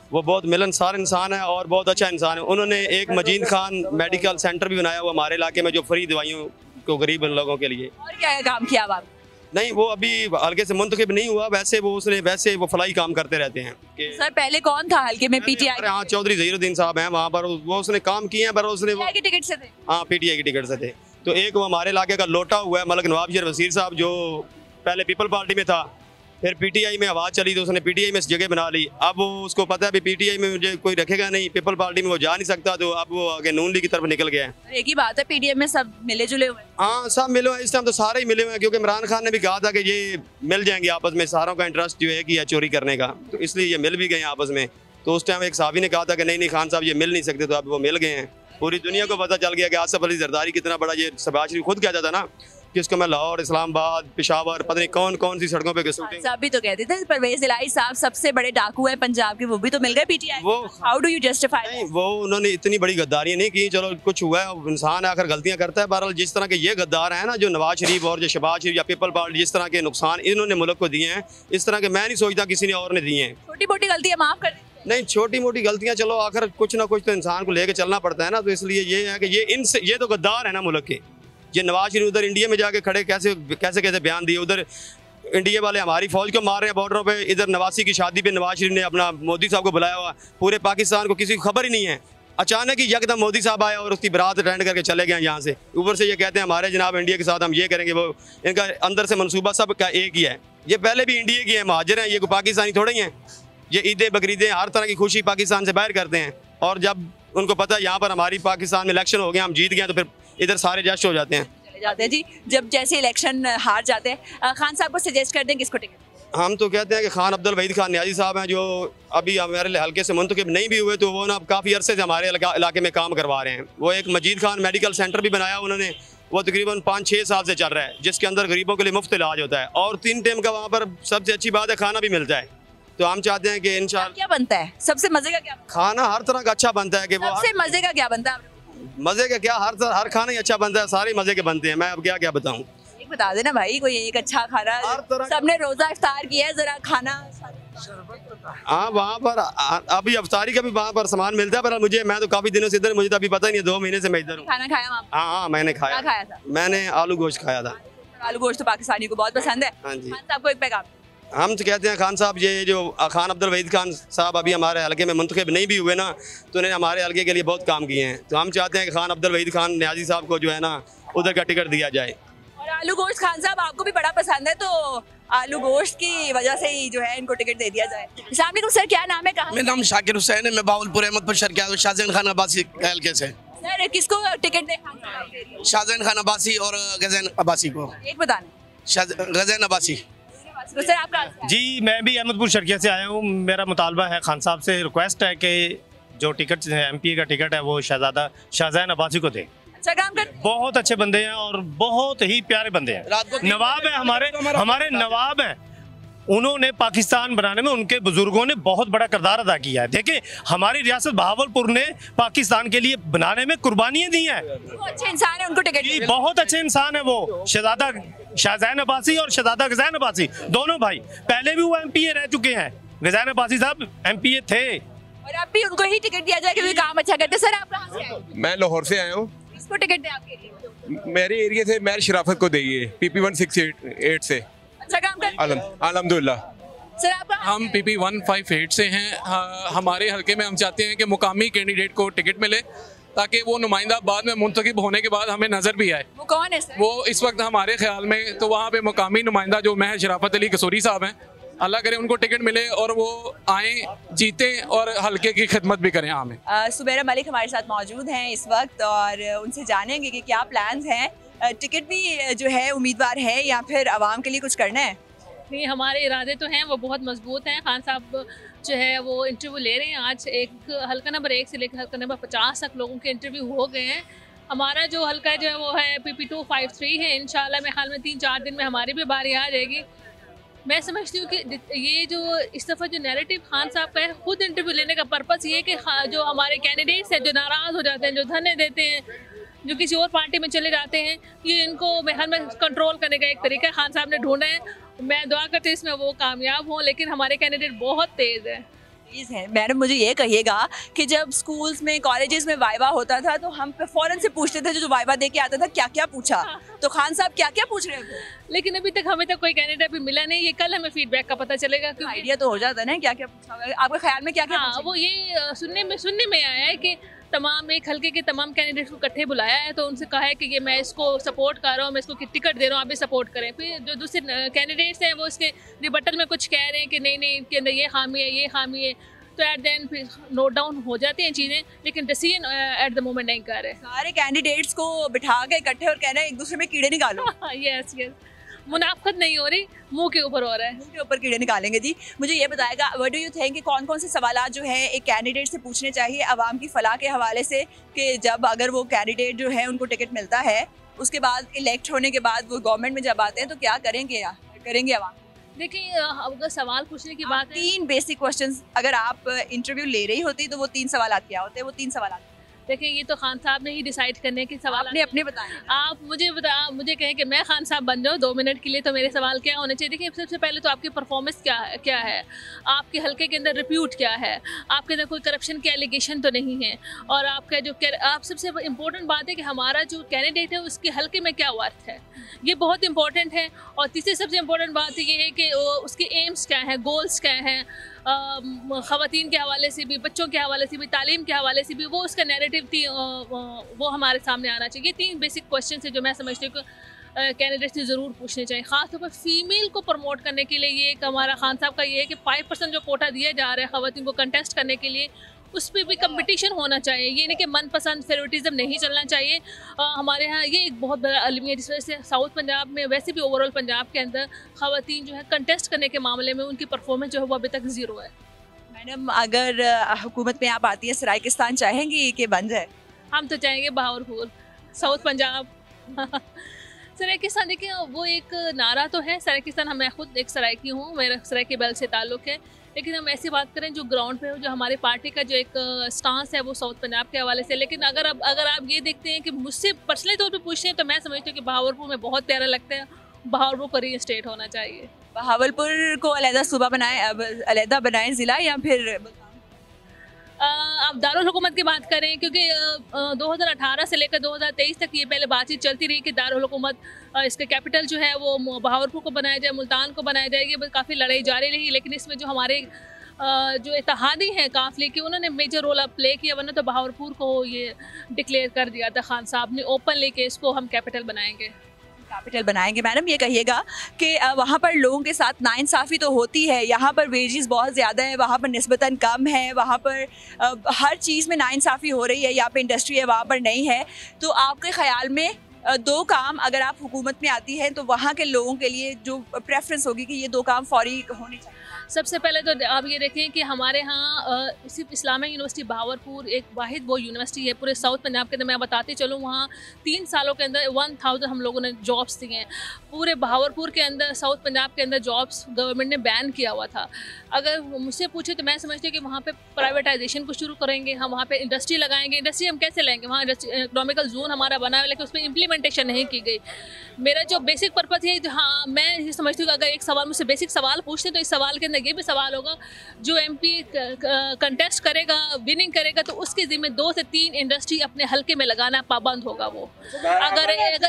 वो बहुत मिलनसार इंसान है और बहुत अच्छा इंसान है। उन्होंने एक मजीद खान मेडिकल सेंटर भी बनाया हुआ हमारे इलाके में, जो फ्री दवाइयों को गरीब लोगों के लिए। और क्या काम किया अब आप? नहीं, वो अभी हल्के से मुंतखब नहीं हुआ, वैसे वो फलाई काम करते रहते हैं। सर पहले कौन था हल्के में पीटीआई? हाँ, चौधरी ज़हीरुद्दीन साहब हैं वहाँ पर, वो उसने काम किए हैं, पर उसने की टिकट से थे? हाँ, पीटीआई की टिकट से थे। तो एक वो हमारे इलाके का लोटा हुआ है मलिक नवाब शेर वसीर साहब, जो पहले पीपल पार्टी में था, फिर पीटीआई में आवाज़ चली तो उसने पीटीआई में जगह बना ली। अब वो उसको पता है भी पीटीआई में मुझे कोई रखेगा नहीं, पीपल पार्टी में वो जा नहीं सकता, तो अब वो आगे नून लीग की तरफ निकल गया है। एक ही बात है, पीडीएम में सब मिले जुले हुए? हाँ, सब मिले हुए हैं इस टाइम, तो सारे ही मिले हुए हैं, क्योंकि इमरान खान ने भी कहा था कि ये मिल जाएंगे आपस में, सारों का इंटरेस्ट जो है कि है चोरी करने का, तो इसलिए ये मिल भी गए आपस में। तो उस टाइम एक साहबी ने कहा था कि नहीं खान साहब ये मिल नहीं सकते, तो अब वो मिल गए हैं। पूरी दुनिया को पता चल गया कि आसिफ अली जरदारी कितना बड़ा, ये शहबाज शरीफ खुद कहता था ना कि इसको मैं लाहौर, इस्लामाबाद, पेशावर, पता नहीं कौन कौन सी सड़कों पे शूटिंग। साहब भी तो कहते थे परवेज इलाही साहब सबसे बड़े डाकू है पंजाब के, वो भी तो मिल गए पीटीआई। वो हाउ डू यू जस्टिफाई? नहीं, वो उन्होंने इतनी बड़ी गद्दारी नहीं की, चलो कुछ हुआ है, इंसान आकर गलतियां करता है। बहरहाल जिस तरह के ये गद्दार हैं ना, जो नवाज शरीफ और जो शहबाज शरीफ या पीपल पार्टी, जिस तरह के नुकसान इन्होंने मुल्क को दिए हैं, इस तरह के मैं नहीं सोचता किसी ने और ने दिए हैं। छोटी मोटी गलतियां माफ कर देते? नहीं, छोटी मोटी गलतियां चलो आखिर कुछ ना कुछ तो इंसान को लेके चलना पड़ता है ना, तो इसलिए ये है कि ये तो गद्दार है ना मुल्क के। ये नवाज शरीफ उधर इंडिया में जाके खड़े कैसे बयान दिए, उधर इंडिया वाले हमारी फौज को मार रहे हैं बॉर्डरों पे, इधर नवासी की शादी पे नवाज शरीफ ने अपना मोदी साहब को बुलाया हुआ, पूरे पाकिस्तान को किसी को खबर ही नहीं है। अचानक ही यकदम मोदी साहब आए और उसकी बारात अटेंड करके चले गए यहाँ से। ऊपर से ये कहते हैं हमारे जनाब इंडिया के साथ हम ये करेंगे, वो इनका अंदर से मनसूबा सब का एक ही है। ये पहले भी इंडिया के हैं, महाजिर हैं, ये कोई पाकिस्तानी थोड़े ही हैं। ये ईदें बकरीदें हर तरह की खुशी पाकिस्तान से बाहर करते हैं, और जब उनको पता है यहाँ पर हमारी पाकिस्तान में इलेक्शन हो गया, हम जीत गए, तो फिर इधर सारे जश्न हो जाते हैं। जाते हैं जी, जब जैसे इलेक्शन हार जाते हैं, खान साहब को सजेस्ट कर दें किसको टिकट? हम तो कहते हैं कि खान अब्दुल वहीद खान न्याजी साहब हैं, जो अभी हमारे हल्के से मुंतखब नहीं भी हुए, तो वो ना काफ़ी अरसे से हमारे इलाके में काम करवा रहे हैं। वो एक मजीद खान मेडिकल सेंटर भी बनाया उन्होंने, वो तकरीबन 5-6 साल से चल रहा है, जिसके अंदर गरीबों के लिए मुफ्त इलाज होता है, और 3 टाइम का वहाँ पर सबसे अच्छी बात है खाना भी मिलता है। तो हम चाहते हैं कि इंशाल्लाह। क्या बनता है सबसे मजे का? क्या खाना हर तरह का अच्छा बनता है, कि वो सबसे मजे का क्या बनता है? मजे का क्या, हर खाना ही अच्छा बनता है, सारे मजे के बनते हैं। मैं अब क्या बताऊं, एक बता देना भाई, कोई एक अच्छा खाना। सबने रोजा इफ्तार किया है, जरा खाना। हाँ, वहाँ पर अभी अफ्तारी का भी वहाँ पर सामान मिलता है, पर मैं तो काफी दिनों से इधर, मुझे तो अभी पता नहीं है, 2 महीने से मैं इधर हूँ। खाना खाया वहाँ? हाँ, मैंने खाया था। मैंने आलू गोश्त खाया था। आलू गोश्त तो पाकिस्तानी को बहुत पसंद है। हाँ जी। खान साहब को एक पैगाम? हम तो कहते हैं खान साहब, ये जो खान अब्दुल वहीद खान साहब अभी हमारे हल्के में मुंतखब नहीं भी हुए ना, तो उन्होंने हमारे हल्के के लिए बहुत काम किए हैं। तो हम चाहते हैं कि खान अब्दुल वहीद खान न्याजी साहब को जो है ना उधर का टिकट दिया जाए। और आलू गोश्त खान साहब आपको भी बड़ा पसंद है, तो आलू गोश्त की वजह से ही जो है इनको टिकट दे दिया जाए। अस्सलाम वालेकुम सर, क्या नाम है? कहाँ? मेरा नाम शाकिर हुसैन है, मैं बावलपुर अहमदपुर शर्किया शाहजहान खान अब्बासी हल्के से। सर किसको टिकट दे? शाहजहान खान अब्बासी और गजैन अब्बासी को। एक बताना। गजैन अब्बासी। तो सर आपका? जी, मैं भी अहमदपुर शर्किया से आया हूँ। मेरा मुतालबा है, खान साहब से रिक्वेस्ट है कि जो टिकट एमपी का टिकट है वो शहजादा शाहजहान अब्बासी को दे। अच्छा काम कर, बहुत अच्छे बंदे हैं और बहुत ही प्यारे बंदे हैं। नवाब है हमारे नवाब हैं। उन्होंने पाकिस्तान बनाने में उनके बुजुर्गों ने बहुत बड़ा किरदार अदा किया है। देखिए, हमारी रियासत बहावलपुर ने पाकिस्तान के लिए बनाने में कुर्बानियां दी हैं। अच्छे इंसान है, उनको टिकट। बहुत अच्छे इंसान है वो, शहजादा शाहजहान अब्बासी और शहजादा गजैन अब्बासी दोनों भाई। पहले भी वो एमपीए रह चुके हैं, गजैन अब्बासी साहब एमपीए थे, और अब भी उनको ही टिकट दिया जाए क्योंकि काम अच्छा करते। सर आप कहाँ से आए? मैं लाहौर से आया हूँ। किसको टिकट दे आपके लिए? मेरे एरिया से मैं शराफत को देगी PP 168 से। अच्छा काम कर, अल्हम्दुलिल्लाह। सर आपका? हम PP 158 से हैं। हमारे हल्के में हम चाहते हैं कि मुकामी कैंडिडेट को टिकट मिले, ताकि वो नुमाइंदा बाद में मुंतखब होने के बाद हमें नजर भी आए। वो कौन है सर? वो इस वक्त हमारे ख्याल में तो वहाँ पे मुकामी नुमाइंदा जो महज शराफत अली कसूरी साहब हैं, अल्लाह करे उनको टिकट मिले और वो आए, जीतें और हल्के की खिदमत भी करें। आमीन। सुबैरा मलिक हमारे साथ मौजूद हैं इस वक्त, और उनसे जानेंगे कि क्या प्लान्स हैं। टिकट भी जो है उम्मीदवार है या फिर आवाम के लिए कुछ करना है? नहीं, हमारे इरादे तो हैं, वो बहुत मजबूत हैं। खान साहब जो है वो इंटरव्यू ले रहे हैं। आज एक हल्का नंबर 1 से लेकर हल्का नंबर 50 तक लोगों के इंटरव्यू हो गए हैं। हमारा जो हल्का जो है वो है PP 253 है। इंशाल्लाह मेरे ख्याल में 3-4 दिन में हमारी भी बारी आ जाएगी। मैं समझती हूँ कि ये जो इस दफ़ा जो नैरेटिव खान साहब का है, खुद इंटरव्यू लेने का पर्पस ये है कि जो हमारे कैंडिडेट्स हैं जो नाराज़ हो जाते हैं, जो धरने देते हैं, जो किसी और पार्टी में चले जाते हैं, ये इनको मेहर में कंट्रोल करने का एक तरीका खान साहब ने ढूंढा है। मैं दुआ करती हूँ इसमें वो कामयाब हों, लेकिन हमारे कैंडिडेट बहुत तेज़ है। चीज़ है। मैडम मुझे ये कहिएगा कि जब स्कूल्स में कॉलेजेस में वाइवा होता था तो हम फ़ौरन से पूछते थे, जो वाइवा दे के आता था क्या क्या पूछा, तो खान साहब क्या क्या पूछ रहे थे? लेकिन अभी तक हमें तक कोई कैंडिडेट भी मिला नहीं, ये कल हमें फीडबैक का पता चलेगा। आइडिया तो हो जाता है ना क्या क्या पूछा होगा, आपके ख्याल में क्या क्या? हाँ, वो ये सुनने में आया है कि तमाम एक हल्के के तमाम कैंडिडेट्स को इकट्ठे बुलाया है, तो उनसे कहा है कि ये मैं इसको सपोर्ट कर रहा हूँ, मैं इसको टिकट दे रहा हूँ, आप भी सपोर्ट करें। फिर जो दूसरे कैंडिडेट्स हैं वो इसके रिबटल में कुछ कह रहे हैं कि नहीं इनके अंदर ये खामी है, ये खामी है, तो एट द एंड फिर नोट डाउन हो जाती हैं चीज़ें, लेकिन डिसीजन एट द मोमेंट नहीं कर रहे। सारे कैंडिडेट्स को बिठा के इकट्ठे और कह रहे हैं एक दूसरे में कीड़े निकालो। यस मुनाफत नहीं हो रही, मुंह के ऊपर हो रहा है, मुंह के ऊपर कीड़े निकालेंगे। जी मुझे ये बताएगा, व्हाट डू यू थिंक कि कौन कौन से सवाल जो है एक कैंडिडेट से पूछने चाहिए आवाम की फलाह के हवाले से, कि जब अगर वो कैंडिडेट जो है उनको टिकट मिलता है, उसके बाद इलेक्ट होने के बाद वो गवर्नमेंट में जब आते हैं तो क्या करेंगे आवाम? देखिए अगर सवाल पूछने की बात है, 3 बेसिक क्वेश्चंस अगर आप इंटरव्यू ले रही होती तो वो 3 सवाल क्या होते हैं? वो 3 सवाल। देखिए ये तो खान साहब ने ही डिसाइड करने के सवाल आपने अपने बताए। आप मुझे कहें कि मैं खान साहब बन जाऊँ 2 मिनट के लिए, तो मेरे सवाल क्या होने चाहिए? देखिए सबसे पहले तो आपकी परफॉर्मेंस क्या है, आपके हल्के के अंदर रिप्यूट क्या है, आपके अंदर कोई करप्शन के एलिगेशन तो नहीं है, और आपका जो आप सबसे इम्पोर्टेंट बात है कि हमारा जो कैंडिडेट है उसके हल्के में क्या वर्थ है, ये बहुत इंपॉर्टेंट है। और तीसरी सबसे इम्पोर्टेंट बात ये है कि उसके एम्स क्या हैं, गोल्स क्या हैं, ख़वातीन के हवाले से भी, बच्चों के हवाले से भी, तालीम के हवाले से भी, वो उसका नैरेटिव थी वो हमारे सामने आना चाहिए। 3 बेसिक क्वेश्चन है जो मैं समझती हूँ कि कैंडिडेट से ज़रूर पूछने चाहिए। ख़ासतौर पर फीमेल को प्रमोट करने के लिए ये एक हमारा खान साहब का ये है कि 5% जो कोटा दिया जा रहा है ख़वातीन को कंटेस्ट करने के लिए, उस पर भी कंपटीशन होना चाहिए। ये नहीं कि मनपसंद फेवरेटिज्म नहीं चलना चाहिए। हमारे यहाँ ये एक बहुत बड़ा अलमिया, जिस वजह से साउथ पंजाब में, वैसे भी ओवरऑल पंजाब के अंदर ख़वातीन जो है कंटेस्ट करने के मामले में उनकी परफॉर्मेंस जो है वो अभी तक 0 है। मैडम अगर हुकूमत में आप आती है, सरायकिस्तान चाहेंगी कि बन जाए? हम तो चाहेंगे बहावलपुर, साउथ पंजाब। सरायकिस्तान देखिए वो एक नारा तो है सरायकिस्तान, मैं खुद एक सराय की हूँ, मेरा सराय के बेल से ताल्लुक़ है, लेकिन हम ऐसी बात करें जो ग्राउंड पे हो, जो हमारी पार्टी का जो एक स्टांस है वो साउथ पंजाब के हवाले से। लेकिन अगर आप ये देखते हैं कि मुझसे पर्सनली तौर पे पूछते हैं तो मैं समझती हूँ कि बहावलपुर में बहुत प्यारा लगता है, बहावलपुर को री-स्टेट होना चाहिए। बहावलपुर को अलहदा सूबा बनाए, अब अलहदा बनाए ज़िला, या फिर आप दारुल हुकूमत की बात करें, क्योंकि 2018 से लेकर 2023 तक ये पहले बातचीत चलती रही कि दारुल हुकूमत इसका कैपिटल जो है वो बहावलपुर को बनाया जाए, मुल्तान को बनाया जाए। ये काफ़ी लड़ाई जारी रही, लेकिन इसमें जो हमारे जो इत्तेहादी हैं काफिले के, उन्होंने मेजर रोल प्ले किया, वरना तो बहावलपुर को ये डिक्लेयर कर दिया था खान साहब ने ओपन लेके, इसको हम कैपिटल बनाएंगे। मैडम ये कहिएगा कि वहाँ पर लोगों के साथ नाइंसाफ़ी तो होती है, यहाँ पर वेजेस बहुत ज़्यादा है, वहाँ पर निस्बतन कम है, वहाँ पर हर चीज़ में नाइंसाफ़ी हो रही है, यहाँ पे इंडस्ट्री है वहाँ पर नहीं है, तो आपके ख़्याल में 2 काम अगर आप हुकूमत में आती हैं तो वहाँ के लोगों के लिए जो प्रेफरेंस होगी कि ये 2 काम फौरी होने चाहिए? सबसे पहले तो आप ये देखें कि हमारे यहाँ सिर्फ इस्लामिया यूनिवर्सिटी बहावलपुर एक वाहिद वो यूनिवर्सिटी है पूरे साउथ पंजाब के अंदर। मैं बताते चलूँ, वहाँ 3 सालों के अंदर 1000 हम लोगों ने जॉब्स दिए हैं। पूरे बहावलपुर के अंदर, साउथ पंजाब के अंदर जॉब्स गवर्नमेंट ने बैन किया हुआ था। अगर मुझसे पूछे तो मैं समझती हूँ कि वहाँ पे प्राइवेटाइजेशन को शुरू करेंगे, हम वहाँ पे इंडस्ट्री लगाएंगे। इंडस्ट्री हम कैसे लाएंगे? वहाँ इकोनॉमिकल जोन हमारा बना है, लेकिन उसमें इम्प्लीमेंटेशन नहीं की गई। मेरा जो बेसिक पर्पज़ है, हाँ मैं ये समझती हूँ कि अगर एक सवाल मुझसे बेसिक सवाल पूछते तो इस सवाल के अंदर ये भी सवाल होगा, जो MP कंटेस्ट करेगा, विनिंग करेगा, तो उसके ज़िम्मे 2 से 3 इंडस्ट्री अपने हल्के में लगाना पाबंद होगा। वो अगर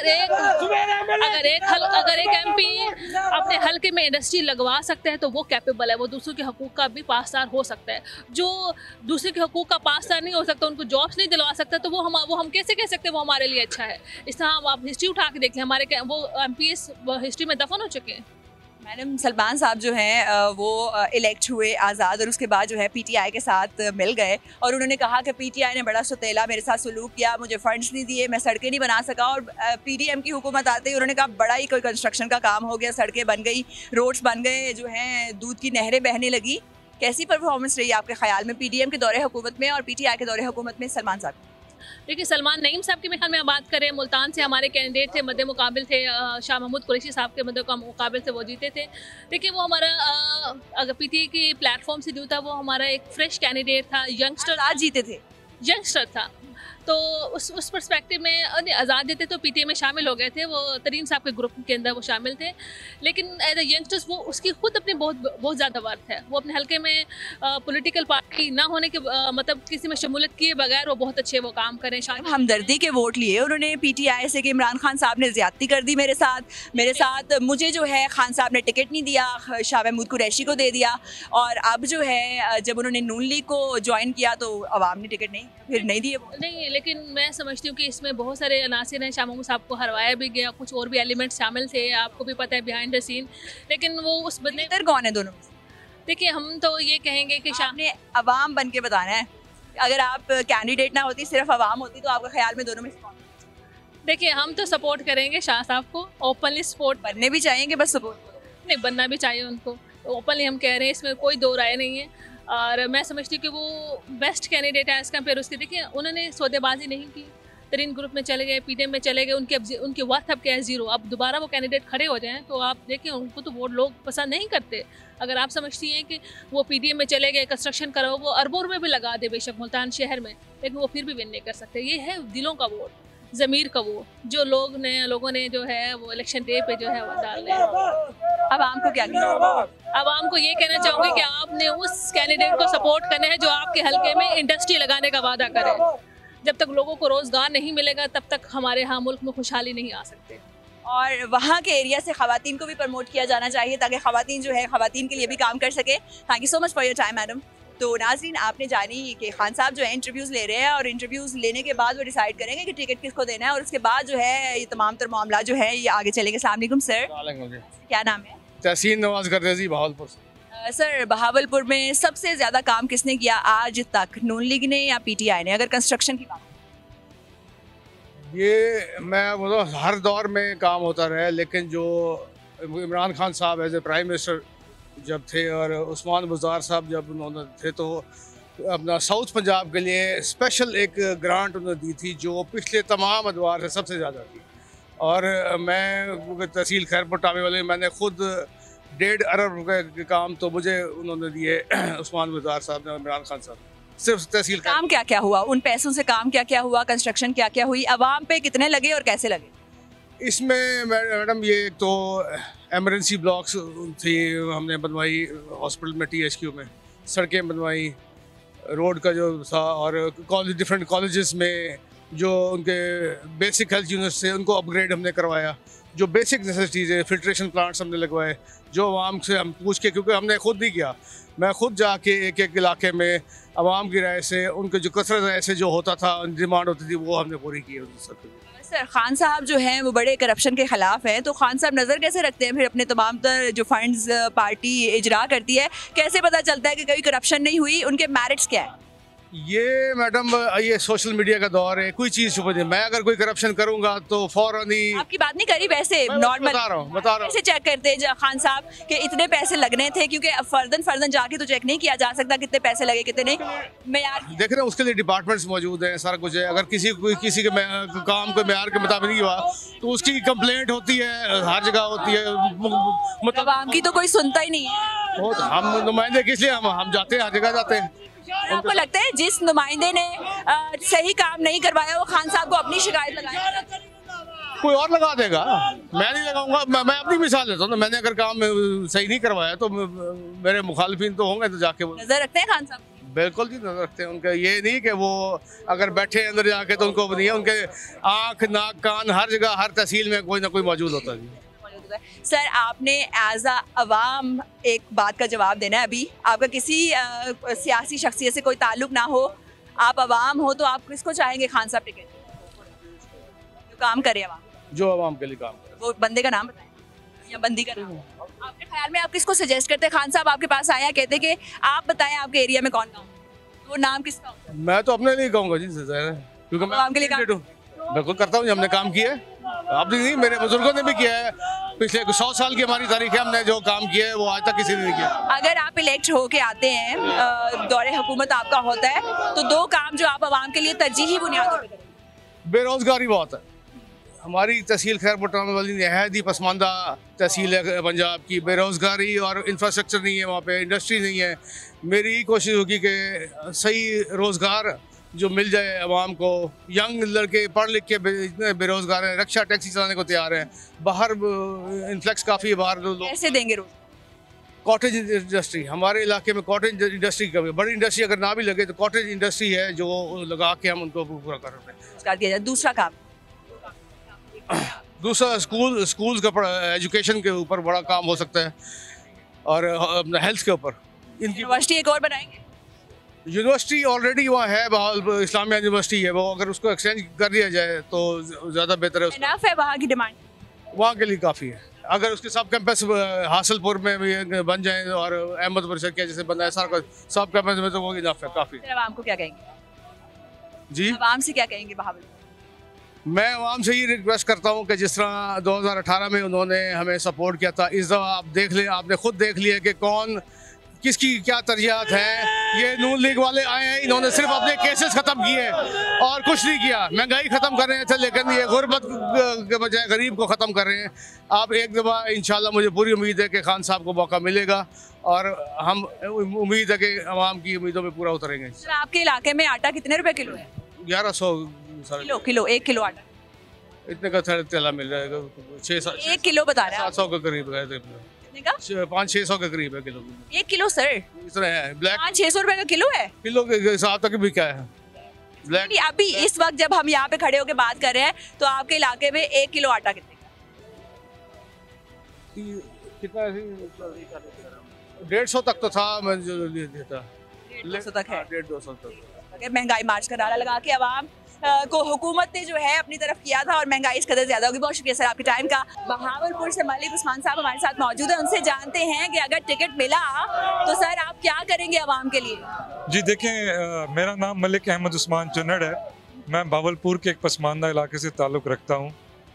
एक MP अपने हल्के में इंडस्ट्री लगवा सकता है तो वो कैपेबल है, वो दूसरों के हकूक़ का भी पासदार हो सकता है। जो दूसरे के हकूक़ का पासदार नहीं हो सकता, उनको जॉब्स नहीं दिलवा सकता, तो वो हम कैसे कह सकते हैं वो हमारे लिए अच्छा है? इस तरह आप हिस्ट्री उठा के देख लें, हमारे वो MPs हिस्ट्री में दफन हो चुके हैं। मैडम सलमान साहब जो हैं वो इलेक्ट हुए आज़ाद, और उसके बाद जो है PTI के साथ मिल गए, और उन्होंने कहा कि PTI ने बड़ा सौतेला मेरे साथ सलूक किया, मुझे फंड्स नहीं दिए, मैं सड़कें नहीं बना सका। और PDM की हुकूमत आते ही उन्होंने कहा बड़ा ही कोई कंस्ट्रक्शन का काम हो गया, सड़कें बन गई, रोड्स बन गए, जो हैं दूध की नहरें बहने लगी। कैसी परफॉर्मेंस रही आपके ख्याल में PDM के दौरे हुकूमत में और PTI के दौरे हुकूमत में सलमान साहब? देखिए सलमान नईम साहब के ख्याल में बात करें, मुल्तान से हमारे कैंडिडेट थे, मद्दे मुकाबिल थे, शाह महमूद कुरैशी साहब के मद्दे मुकाबिल से वो जीते थे। देखिए वो हमारा अगर PTI के प्लेटफॉर्म से जो था वो हमारा एक फ्रेश कैंडिडेट था, यंगस्टर। आज जीते थे, यंगस्टर था, तो उस पर्सपेक्टिव में आज़ाद देते तो पीटीआई में शामिल हो गए थे, वो तरीन साहब के ग्रुप के अंदर वो शामिल थे, लेकिन एज अ यंगस्टर्स वो उसकी खुद अपनी बहुत ज़्यादा वर्थ है। वो अपने हल्के में पॉलिटिकल पार्टी ना होने के मतलब किसी में शमूलियत किए बगैर वो बहुत अच्छे वो काम करें। हमदर्दी के वोट लिए उन्होंने पीटीआई से कि इमरान खान साहब ने ज़्यादती कर दी मेरे साथ मुझे जो है खान साहब ने टिकट नहीं दिया, शाह महमूद कुरैशी को दे दिया, और अब जो है जब उन्होंने नून लीग को ज्वाइन किया तो अवाम ने टिकट फिर नहीं दिए। नहीं, लेकिन मैं समझती हूँ कि इसमें बहुत सारे अनासिर हैं। शाह महमूद साहब को हरवाया भी गया, कुछ और भी एलिमेंट शामिल थे, आपको भी पता है बिहाइंड द सीन, लेकिन वो उस बंदे कौन है दोनों? देखिए, हम तो ये कहेंगे कि शाह ने अवाम बन के बताना है। अगर आप कैंडिडेट ना होती, सिर्फ अवाम होती, तो आपके ख्याल में दोनों में कौन? देखिए, हम तो सपोर्ट करेंगे शाह साहब को, ओपनली सपोर्ट बनने भी चाहेंगे, बस सपोर्ट नहीं बनना भी चाहिए उनको, ओपनली हम कह रहे हैं, इसमें कोई दो राय नहीं है। और मैं समझती हूँ कि वो बेस्ट कैंडिडेट है एज़ कम्पेयर उसके। देखिए, उन्होंने सौदेबाजी नहीं की, तरीन ग्रुप में चले गए, पीटीएम में चले गए, उनके वर्थ अब क्या है, ज़ीरो। अब दोबारा वो कैंडिडेट खड़े हो जाएं तो आप देखिए, उनको तो वोट लोग पसंद नहीं करते। अगर आप समझती हैं कि वो पीटीएम में चले गए, कंस्ट्रक्शन करो, वो अरबों में भी लगा दे बेशक मुल्तान शहर में, लेकिन वो फिर भी विन नहीं कर सकते। ये है दिलों का वोट, ज़मीर का वोट, जो लोगों ने जो है वो इलेक्शन डे पे जो है वो डाल रहे हैं। अवाम को क्या कहना? अवाम को ये कहना चाहूँगी कि आपने उस कैंडिडेट को सपोर्ट करना है जो आपके हल्के में इंडस्ट्री लगाने का वादा करे। जब तक लोगों को रोज़गार नहीं मिलेगा तब तक हमारे यहाँ मुल्क में खुशहाली नहीं आ सकते। और वहाँ के एरिया से ख़वातीन को भी प्रमोट किया जाना चाहिए ताकि ख़वातीन जो है ख़वातीन के लिए भी काम कर सके। Thank you so much for your time madam. तो नाज़रीन, आपने जानी कि खान साहब जो है इंटरव्यूज़ ले रहे हैं और इंटरव्यूज़ लेने के बाद वो डिसाइड करेंगे कि टिकट किसको देना है, और उसके बाद जो है ये तमाम तर मामला जो है ये आगे चलेंगे। अस्सलाम वालेकुम सर, क्या नाम है? तहसीन नवाज गर्देजी, बहावलपुर से। सर, बहावलपुर में सबसे ज़्यादा काम किसने किया आज तक, नून लीग ने या पीटीआई ने? अगर कंस्ट्रक्शन की बात, ये मैं बोलो हर दौर में काम होता रहा है, लेकिन जो इमरान खान साहब एज ए प्राइम मिनिस्टर जब थे और उस्मान बुज़दार साहब जब उन्होंने थे, तो अपना साउथ पंजाब के लिए स्पेशल एक ग्रांट उन्होंने दी थी जो पिछले तमाम अदवार से सबसे ज़्यादा थी। और मैं तहसील खैरपुर टामे वाले मैंने खुद 1.5 अरब रुपए के काम तो मुझे उन्होंने दिए उस्मान बुज़दार साहब ने, इमरान खान साहब। सिर्फ तहसील काम क्या क्या हुआ, उन पैसों से काम क्या क्या हुआ, कंस्ट्रक्शन क्या क्या हुई, अवाम पे कितने लगे और कैसे लगे? इसमें मैडम ये तो एमरजेंसी ब्लॉक्स थी, हमने बनवाई हॉस्पिटल में, THQ में सड़कें बनवाई, रोड का जो था, और डिफरेंट कॉलेजेस में जो उनके बेसिक हेल्थ यूनिट्स थे उनको अपग्रेड हमने करवाया। जो बेसिक नेसेसिटीज़ है, फिल्ट्रेशन प्लांट्स हमने लगवाए, जो आवाम से हम पूछ के, क्योंकि हमने खुद नहीं किया, मैं खुद जाके एक एक इलाके में आवाम की राय से, उनके जो कसरत राय से जो होता था, डिमांड होती थी, वो हमने पूरी की। सर, खान साहब जो हैं वो बड़े करप्शन के खिलाफ हैं, तो खान साहब नज़र कैसे रखते हैं फिर अपने तमाम तर जो फंड्स पार्टी इजरा करती है, कैसे पता चलता है कि कोई करप्शन नहीं हुई, उनके मेरिट्स क्या है? ये मैडम, ये सोशल मीडिया का दौर है, कोई चीज़ छुपा नहीं। मैं अगर कोई करप्शन करूंगा तो फौरन ही, आपकी बात नहीं करी, वैसे नॉर्मल बता रहा हूँ। कैसे चेक करते हैं खान साहब के इतने पैसे लगने थे, क्योंकि फर्दन जाके तो चेक नहीं किया जा सकता कितने पैसे लगे कितने नहीं। मेयार देख रहे हैं, उसके लिए डिपार्टमेंट्स मौजूद हैं, सारा कुछ है। अगर किसी के काम को मेयार के मुताबिक नहीं हुआ तो उसकी कंप्लेंट होती है, हर जगह होती है। मतलब आम की तो कोई सुनता ही नहीं है। हम नुमाइंदे किस लिए, हम जाते हैं, हर जगह जाते हैं। आपको लगता है जिस नुमाइंदे ने सही काम नहीं करवाया वो खान साहब को अपनी शिकायत लगाएगा? कोई और लगा देगा, मैं नहीं लगाऊंगा। मैं अपनी मिसाल देता हूँ ना, मैंने अगर काम सही नहीं करवाया तो मेरे मुखालिफिन तो होंगे, तो जाके नजर रखते हैं खान साहब? बिल्कुल जी, नजर रखते हैं। उनका ये नहीं कि वो अगर बैठे अंदर जाके तो उनको नहीं है, उनके आँख नाक कान हर जगह, हर तहसील में कोई ना कोई मौजूद होता है। सर, आपने एज अ अवाम एक बात का जवाब देना है। अभी आपका किसी सियासी शख्सियत से कोई ताल्लुक ना हो, आप अवाम हो, तो आप किसको चाहेंगे खान साहब टिकट जो काम करे अवाम, जो अवाम के लिए काम करे? वो बंदे का नाम बताएं या बंदी का नाम? आपके ख्याल में आप किसको सजेस्ट करते हैं? खान साहब आपके पास आया, कहते कि आप बताएं आपके एरिया में कौन काम, वो नाम किसका होता है? मैं तो अपने लिए कहूँगा जी, क्योंकि मैं आपके लिए काम बिल्कुल करता हूँ। हमने काम किया है, आप नहीं, मेरे बुजुर्गों ने भी किया है। पिछले 100 साल की हमारी तारीख है, हमने जो काम किया है वो आज तक किसी ने नहीं किया। अगर आप इलेक्ट होके आते हैं, दौरे हुकूमत आपका होता है, तो 2 काम जो आप आवाम के लिए तरजीही बुनियादों पे करेंगे? बेरोजगारी बहुत है। हमारी तहसील खैरपुर टामे वाली नहायत ही पसमानदा तहसील है पंजाब की। बेरोजगारी और इंफ्रास्ट्रक्चर नहीं है, वहाँ पे इंडस्ट्री नहीं है। मेरी कोशिश होगी कि सही रोज़गार जो मिल जाए आवाम को। यंग लड़के पढ़ लिख के इतने बेरोजगार हैं, रिक्शा टैक्सी चलाने को तैयार हैं। बाहर इन्फ्लक्स काफ़ी है, बाहर लोग कैसे देंगे रोज? कॉटेज इंडस्ट्री, हमारे इलाके में कॉटेज इंडस्ट्री का बड़ी इंडस्ट्री अगर ना भी लगे तो कॉटेज इंडस्ट्री है जो लगा के हम उनको पूरा कर रहे हैं। कर दिया जाए। दूसरा काम, दूसरा स्कूल्स का एजुकेशन के ऊपर बड़ा काम हो सकता है और हेल्थ के ऊपर। इनकी यूनिवर्सिटी एक और बनाएंगे। यूनिवर्सिटी ऑलरेडी वहाँ है, बहावलपुर इस्लामिया यूनिवर्सिटी है, वो अगर उसको एक्सटेंड कर दिया जाए तो ज़्यादा बेहतर है। इनफ है वहाँ की डिमांड? वहाँ के लिए काफ़ी है। अगर उसके सब कैंपस हासिलपुर में भी बन जाए और अहमदपुर शर्किया जैसे बना है सारा सब कैंपस में, तो वो इनफ है काफ़ी। आवाम को क्या कहेंगे? जी, आवाम से क्या कहेंगे बहावलपुर? मैं आवाम से ये रिक्वेस्ट करता हूँ कि जिस तरह 2018 में उन्होंने हमें सपोर्ट किया था, इस दफ़ा आप देख लें, आपने खुद देख लिया कि कौन किसकी क्या तरजीहात हैं। ये नून लीग वाले आए हैं, इन्होंने सिर्फ अपने केसेस ख़त्म किए और कुछ नहीं किया। महंगाई ख़त्म कर रहे थे, लेकिन ये गुर्बत के बजाय गरीब को ख़त्म कर रहे हैं। आप एक दफ़ा इंशाल्लाह, मुझे पूरी उम्मीद है कि खान साहब को मौका मिलेगा और हम उम्मीद है कि आवाम की उम्मीदों में पूरा उतरेंगे। सर, आपके इलाके में आटा कितने रुपए किलो है? 1100 किलो 1 किलो आटा इतने का तेला मिल जाएगा। 1 किलो बता रहे हैं 700 के करीब है, 500-600 के करीब है किलो। 1 किलो सर इस तरह है। ब्लैक 500-600 रुपए का किलो है। किलो के हिसाब तक भी क्या है ब्लैक। अभी इस वक्त जब हम यहाँ पे खड़े होकर बात कर रहे हैं तो आपके इलाके में 1 किलो आटा कितने कितना? 150 तक तो था, मैं जो देता 150 तक है। 150 तक। महंगाई मार्च का नारा लगा के आवाम को हुकूमत ने जो है अपनी तरफ किया था और महंगाई इस कदर ज्यादा होगी। बहुत शुक्रिया सर आपके टाइम का। बहावलपुर से मलिक उस्मान साहब हमारे साथ मौजूद है, उनसे जानते हैं कि अगर टिकट मिला तो सर आप क्या करेंगे आवाम के लिए? जी देखें, मेरा नाम मलिक अहमद उस्मान चुन्नड़ है। मैं बहावलपुर के एक पसमानदा इलाके से ताल्लुक़ रखता हूँ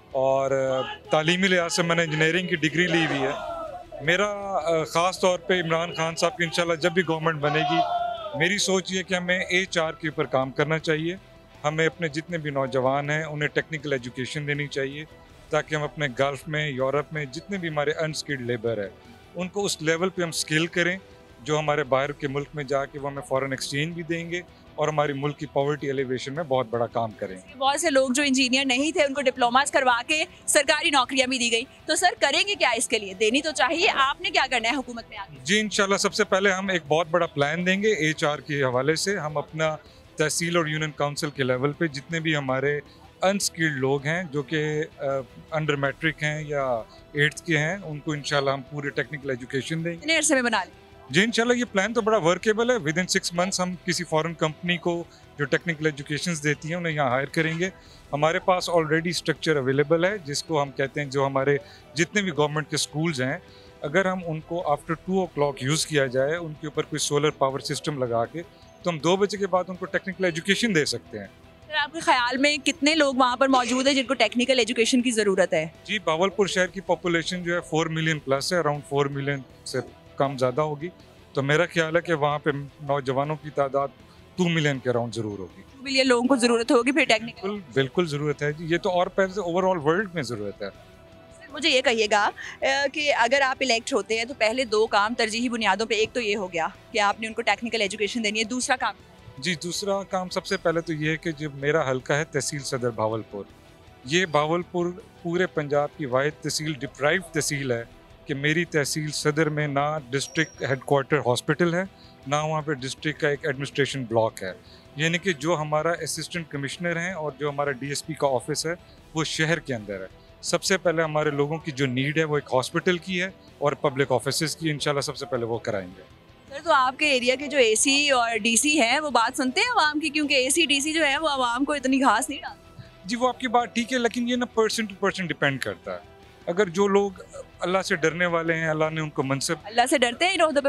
और तालीमी लिहाज से मैंने इंजीनियरिंग की डिग्री ली हुई है। मेरा ख़ास तौर पे इमरान खान साहब की इंशाल्लाह जब भी गवर्नमेंट बनेगी, मेरी सोच ये कि हमें HR के ऊपर काम करना चाहिए। हमें अपने जितने भी नौजवान हैं उन्हें टेक्निकल एजुकेशन देनी चाहिए ताकि हम अपने गल्फ़ में, यूरोप में जितने भी हमारे अनस्किल्ड लेबर है उनको उस लेवल पे हम स्किल करें जो हमारे बाहर के मुल्क में जाके वो हमें फ़ॉरेन एक्सचेंज भी देंगे और हमारी मुल्क की पॉवर्टी एलिवेशन में बहुत बड़ा काम करेंगे। बहुत से लोग जो इंजीनियर नहीं थे उनको डिप्लोमास करवा के सरकारी नौकरियां भी दी गई, तो सर करेंगे क्या इसके लिए? देनी तो चाहिए, आपने क्या करना है हुकूमत में आगे? जी इंशाल्लाह सबसे पहले हम एक बहुत बड़ा प्लान देंगे HR के हवाले से। हम अपना तहसील और यूनियन काउंसिल के लेवल पे जितने भी हमारे अनस्किल्ड लोग हैं जो कि अंडर मैट्रिक हैं या 8th के हैं, उनको इंशाल्लाह हम पूरे टेक्निकल एजुकेशन देंगे। कितने अरसे में बना लें? जी इंशाल्लाह ये प्लान तो बड़ा वर्केबल है। विद इन 6 मंथ्स हम किसी फॉरेन कंपनी को जो टेक्निकल एजुकेशंस देती हैं उन्हें यहाँ हायर करेंगे। हमारे पास ऑलरेडी स्ट्रक्चर अवेलेबल है जिसको हम कहते हैं, जो हमारे जितने भी गवर्नमेंट के स्कूल्स हैं, अगर हम उनको आफ्टर 2 o'clock यूज़ किया जाए, उनके ऊपर कोई सोलर पावर सिस्टम लगा के, तो हम 2 बजे के बाद उनको टेक्निकल एजुकेशन दे सकते हैं। सर आपके ख्याल में कितने लोग वहाँ पर मौजूद हैं जिनको टेक्निकल एजुकेशन की ज़रूरत है? जी बहावलपुर शहर की पॉपुलेशन जो है 4 मिलियन प्लस है, अराउंड 4 मिलियन से कम ज़्यादा होगी। तो मेरा ख्याल है कि वहाँ पे नौजवानों की तादाद 2 मिलियन के अराउंड ज़रूर होगी। 2 मिलियन लोगों को ज़रूरत होगी फिर टेक्निकल? बिल्कुल ज़रूरत है जी, ये तो और पहले से ओवरऑल वर्ल्ड में ज़रूरत है। मुझे ये कहिएगा कि अगर आप इलेक्ट होते हैं तो पहले 2 काम तरजीही बुनियादों पे, एक तो ये हो गया कि आपने उनको टेक्निकल एजुकेशन देनी है, दूसरा काम? जी दूसरा काम सबसे पहले तो ये है कि जो मेरा हल्का है तहसील सदर बहावलपुर, ये बहावलपुर पूरे पंजाब की वाहिद तहसील डिप्राइव तहसील है कि मेरी तहसील सदर में ना डिस्ट्रिक्ट हेडक्वार्टर हॉस्पिटल है, ना वहाँ पे डिस्ट्रिक्ट का एक एडमिनिस्ट्रेशन ब्लॉक है। यानी कि जो हमारा असिस्टेंट कमिश्नर हैं और जो हमारा DSP का ऑफिस है वो शहर के अंदर है। सबसे पहले हमारे लोगों की जो नीड है वो एक हॉस्पिटल की है और पब्लिक ऑफिस की, इंशाल्लाह सबसे पहले वो कराएंगे। सर तो आपके एरिया के जो AC और DC हैं वो बात सुनते हैं आवाम की? क्योंकि AC DC जो है वो आवाम को इतनी घास नहीं डालते। जी वो आपकी बात ठीक है, लेकिन ये ना पर्सन टू पर्सन डिपेंड करता है। अगर जो लोग अल्लाह से डरने वाले हैं, अल्लाह ने उनको मनसब, अल्लाह से डरते हैं इन ओहदों पे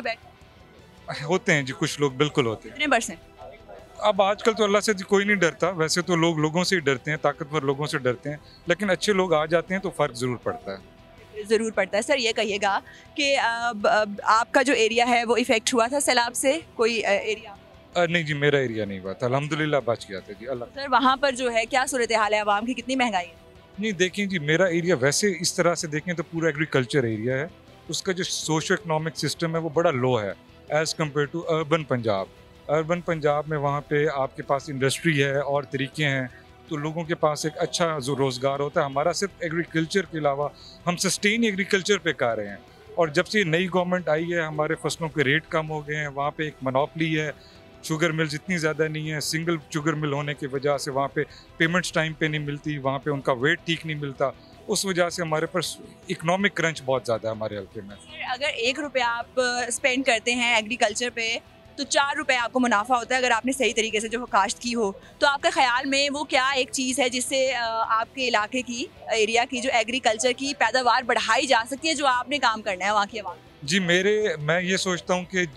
बैठ होते हैं जी, कुछ लोग बिल्कुल होते हैं। कितने परसेंट? अब आजकल तो अल्लाह से कोई नहीं डरता, वैसे तो लोग लोगों से ही डरते हैं, ताकतवर लोगों से डरते हैं, लेकिन अच्छे लोग आ जाते हैं तो फ़र्क ज़रूर पड़ता है। ज़रूर पड़ता है। सर ये कहिएगा कि आपका जो एरिया है वो इफ़ेक्ट हुआ था सैलाब से? कोई एरिया? नहीं जी मेरा एरिया नहीं हुआ था, अल्हम्दुलिल्लाह बच गया था जी अल्लाह। सर वहाँ पर जो है क्या सूरत हाल है आवाम की, कितनी महंगाई है? नहीं देखें जी मेरा एरिया वैसे इस तरह से देखें तो पूरा एग्रीकल्चर एरिया है, उसका जो सोशो इकनॉमिक सिस्टम है वो बड़ा लो है as compare to urban Punjab. Urban Punjab में वहाँ पे आपके पास इंडस्ट्री है और तरीके हैं, तो लोगों के पास एक अच्छा जो रोज़गार होता है। हमारा सिर्फ एग्रीकल्चर के अलावा हम सस्टेन एग्रीकल्चर पे कर रहे हैं, और जब से नई गवर्नमेंट आई है हमारे फसलों के रेट कम हो गए हैं। वहाँ पे एक मोनोपली है, शुगर मिल्स इतनी ज़्यादा नहीं है, सिंगल शुगर मिल होने की वजह से वहाँ पे पेमेंट्स टाइम पे नहीं मिलती, वहाँ पे उनका वेट ठीक नहीं मिलता, उस वजह से हमारे पास इकोनॉमिक क्रंच बहुत ज़्यादा है हमारे हल्के में। अगर 1 रुपया आप स्पेंड करते हैं एग्रीकल्चर पे तो 4 रुपये आपको मुनाफा होता है अगर आपने सही तरीके से जो काश्त की हो। तो आपका ख्याल में वो क्या एक चीज़ है जिससे आपके इलाके की एरिया की जो एग्रीकल्चर की पैदावार बढ़ाई जा सकती है, जो आपने काम करना है वहाँ की आवाम? जी मैं ये सोचता हूँ कि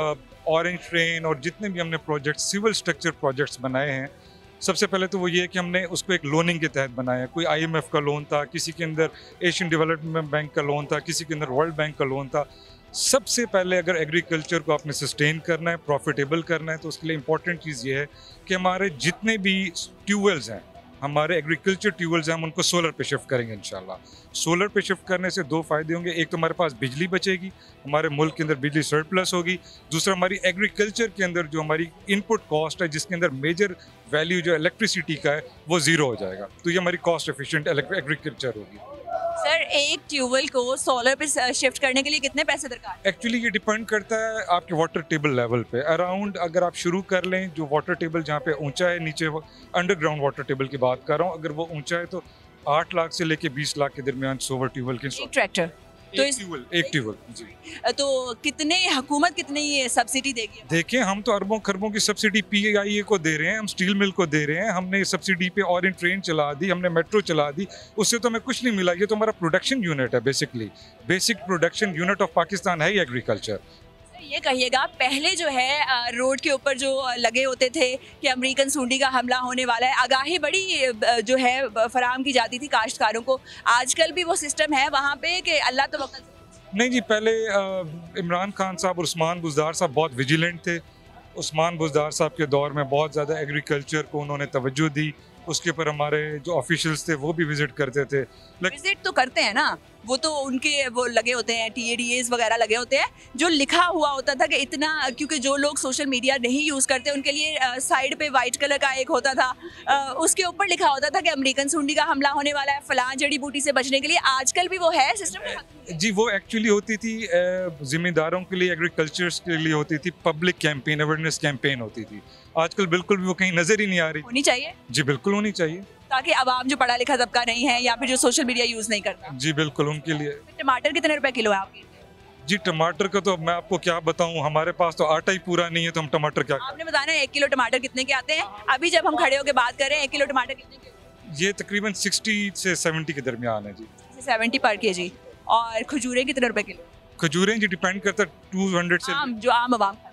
ऑरेंज ट्रेन और जितने भी हमने प्रोजेक्ट सिविल स्ट्रक्चर प्रोजेक्ट्स बनाए हैं, सबसे पहले तो वो ये है कि हमने उसको एक लोनिंग के तहत बनाया है। कोई IMF का लोन था, किसी के अंदर एशियन डेवलपमेंट बैंक का लोन था, किसी के अंदर वर्ल्ड बैंक का लोन था। सबसे पहले अगर एग्रीकल्चर को आपने सस्टेन करना है, प्रॉफिटेबल करना है, तो उसके लिए इम्पॉर्टेंट चीज़ ये है कि हमारे जितने भी ट्यूबवेल्स हैं, हमारे एग्रीकल्चर ट्यूबवेल्स हैं, हम उनको सोलर पे शिफ्ट करेंगे इंशाल्लाह। सोलर पे शिफ्ट करने से 2 फ़ायदे होंगे। एक तो हमारे पास बिजली बचेगी, हमारे मुल्क के अंदर बिजली सरप्लस होगी। दूसरा, हमारी एग्रीकल्चर के अंदर जो हमारी इनपुट कॉस्ट है, जिसके अंदर मेजर वैल्यू जो इलेक्ट्रिसिटी का है, वो ज़ीरो हो जाएगा। तो ये हमारी कॉस्ट एफिशिएंट एग्रीकल्चर होगी। सर, एक ट्यूबवेल को सोलर पे शिफ्ट करने के लिए कितने पैसे दरकार है? एक्चुअली ये डिपेंड करता है आपके वाटर टेबल लेवल पे। अराउंड अगर आप शुरू कर लें, जो वाटर टेबल जहाँ पे ऊंचा है, नीचे अंडरग्राउंड वाटर टेबल की बात कर रहा हूँ, अगर वो ऊंचा है तो 8 लाख से लेके 20 लाख के दरमियान सोलर ट्यूबवेल के एक ट्रैक्टर तो एक ट्यूबवेल जी। तो कितने हुकूमत कितनी सब्सिडी देगी? देखिए, हम तो अरबों खरबों की सब्सिडी PIA को दे रहे हैं, हम स्टील मिल को दे रहे हैं, हमने सब्सिडी पे ऑरेंज ट्रेन चला दी, हमने मेट्रो चला दी, उससे तो हमें कुछ नहीं मिला। ये तो हमारा प्रोडक्शन यूनिट है, basically basic production unit of Pakistan है ही एग्रीकल्चर। ये कहिएगा, पहले जो है रोड के ऊपर जो लगे होते थे कि अमेरिकन सूंडी का हमला होने वाला है, आगाही बड़ी जो है फराहम की जाती थी काश्तकारों को। आजकल भी वो सिस्टम है वहाँ पे कि अल्लाह तो वक्त? नहीं जी, पहले इमरान खान साहब और उस्मान बुज़दार साहब बहुत विजिलेंट थे। उस्मान बुज़दार साहब के दौर में बहुत ज़्यादा एग्रीकल्चर को उन्होंने तवज्जो दी, उसके ऊपर हमारे जो ऑफिशियल्स थे वो भी विजिट करते थे। विजिट तो करते हैं ना, वो तो उनके वो लगे होते हैं, TADAs वगैरह लगे होते हैं, जो लिखा हुआ होता था कि इतना, क्योंकि जो लोग सोशल मीडिया नहीं यूज़ करते उनके लिए साइड पे वाइट कलर का एक होता था, उसके ऊपर लिखा होता था कि अमेरिकन सूंडी का हमला होने वाला है, फलां जड़ी बूटी से बचने के लिए। आजकल भी वो है सिस्टम? जी, वो एक्चुअली होती थी जिम्मेदारों के लिए, एग्रीकल्चर्स के लिए होती थी, पब्लिक कैंपेन, अवेयरनेस कैंपेन होती थी। आजकल बिल्कुल भी वो कहीं नज़र ही नहीं आ रही। होनी चाहिए जी, बिल्कुल होनी चाहिए, ताकि आवाम जो पढ़ा लिखा तबका नहीं है या फिर जो सोशल मीडिया यूज़ नहीं करता। जी बिल्कुल, उनके लिए। टमाटर कितने रुपए किलो है आपके? जी, टमाटर का तो मैं आपको क्या बताऊं, हमारे पास तो आटा ही पूरा नहीं है, तो हम टमाटर क्या? आपने बताया 1 किलो टमाटर कितने के आते हैं? अभी जब हम खड़े होकर बात कर रहे हैं, 1 किलो टमाटर कितने के? ये तकरीबन 60 से 70 के दरमियान है जी। 70 पर kg। और खजूरें कितने रुपए किलो? खजूरें जी डिपेंड करता है 200 से, जो आम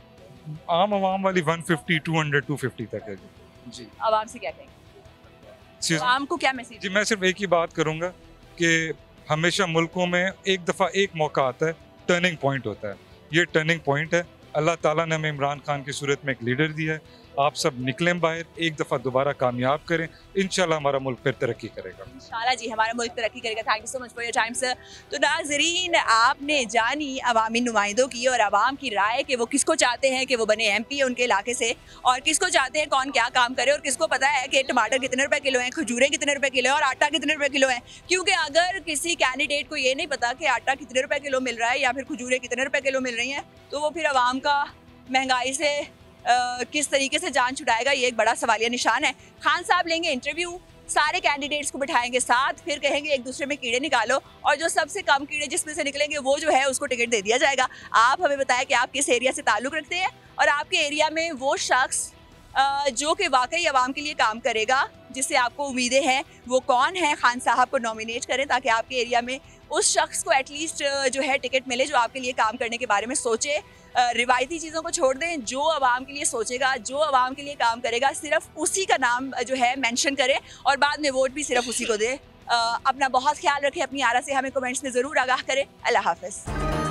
आवाम वाली 150, 200, 250 तक है जी। आवाम से क्या कहेंगे? आवाम को क्या मैसेज? जी, मैं सिर्फ एक ही बात करूंगा कि हमेशा मुल्कों में एक दफ़ा एक मौका आता है, टर्निंग पॉइंट होता है। ये टर्निंग पॉइंट है। अल्लाह ताला ने हमें इमरान खान की सूरत में एक लीडर दिया है। आप सब निकलें बाहर, एक दफ़ा दोबारा कामयाब करें, इंशाल्लाह हमारा मुल्क फिर तरक्की करेगा। इंशाल्लाह जी, हमारा मुल्क तरक्की करेगा। Thank you so much for your time sir. तो नाज़रीन, आपने जानी अवामी नुमाइंदों की और आवाम की राय कि वो किसको चाहते हैं कि वो बने MP उनके इलाके से, और किसको चाहते हैं कौन क्या काम करे, और किसको पता है कि टमाटर कितने रुपए किलो हैं, खजूरें कितने रुपए किलो हैं और आटा कितने रुपए किलो है। क्योंकि अगर किसी कैंडिडेट को ये नहीं पता कि आटा कितने रुपए किलो मिल रहा है या फिर खजूरें कितने रुपए किलो मिल रही हैं, तो वो फिर आवाम का महंगाई से किस तरीके से जान छुड़ाएगा, ये एक बड़ा सवालिया निशान है। खान साहब लेंगे इंटरव्यू, सारे कैंडिडेट्स को बिठाएंगे साथ, फिर कहेंगे एक दूसरे में कीड़े निकालो, और जो सबसे कम कीड़े जिसमें से निकलेंगे वो जो है उसको टिकट दे दिया जाएगा। आप हमें बताएं कि आप किस एरिया से ताल्लुक़ रखते हैं, और आपके एरिया में वो शख्स जो कि वाकई आवाम के लिए काम करेगा, जिससे आपको उम्मीदें हैं, वो कौन है। खान साहब को नॉमिनेट करें ताकि आपके एरिया में उस शख्स को एटलीस्ट जो है टिकट मिले जो आपके लिए काम करने के बारे में सोचे। रिवायती चीज़ों को छोड़ दें, जो आवाम के लिए सोचेगा, जो आवाम के लिए काम करेगा, सिर्फ उसी का नाम जो है मेंशन करें और बाद में वोट भी सिर्फ उसी को दे। अपना बहुत ख्याल रखें, अपनी आरा से हमें कमेंट्स में ज़रूर आगाह करें। अल्लाह हाफ़िज़।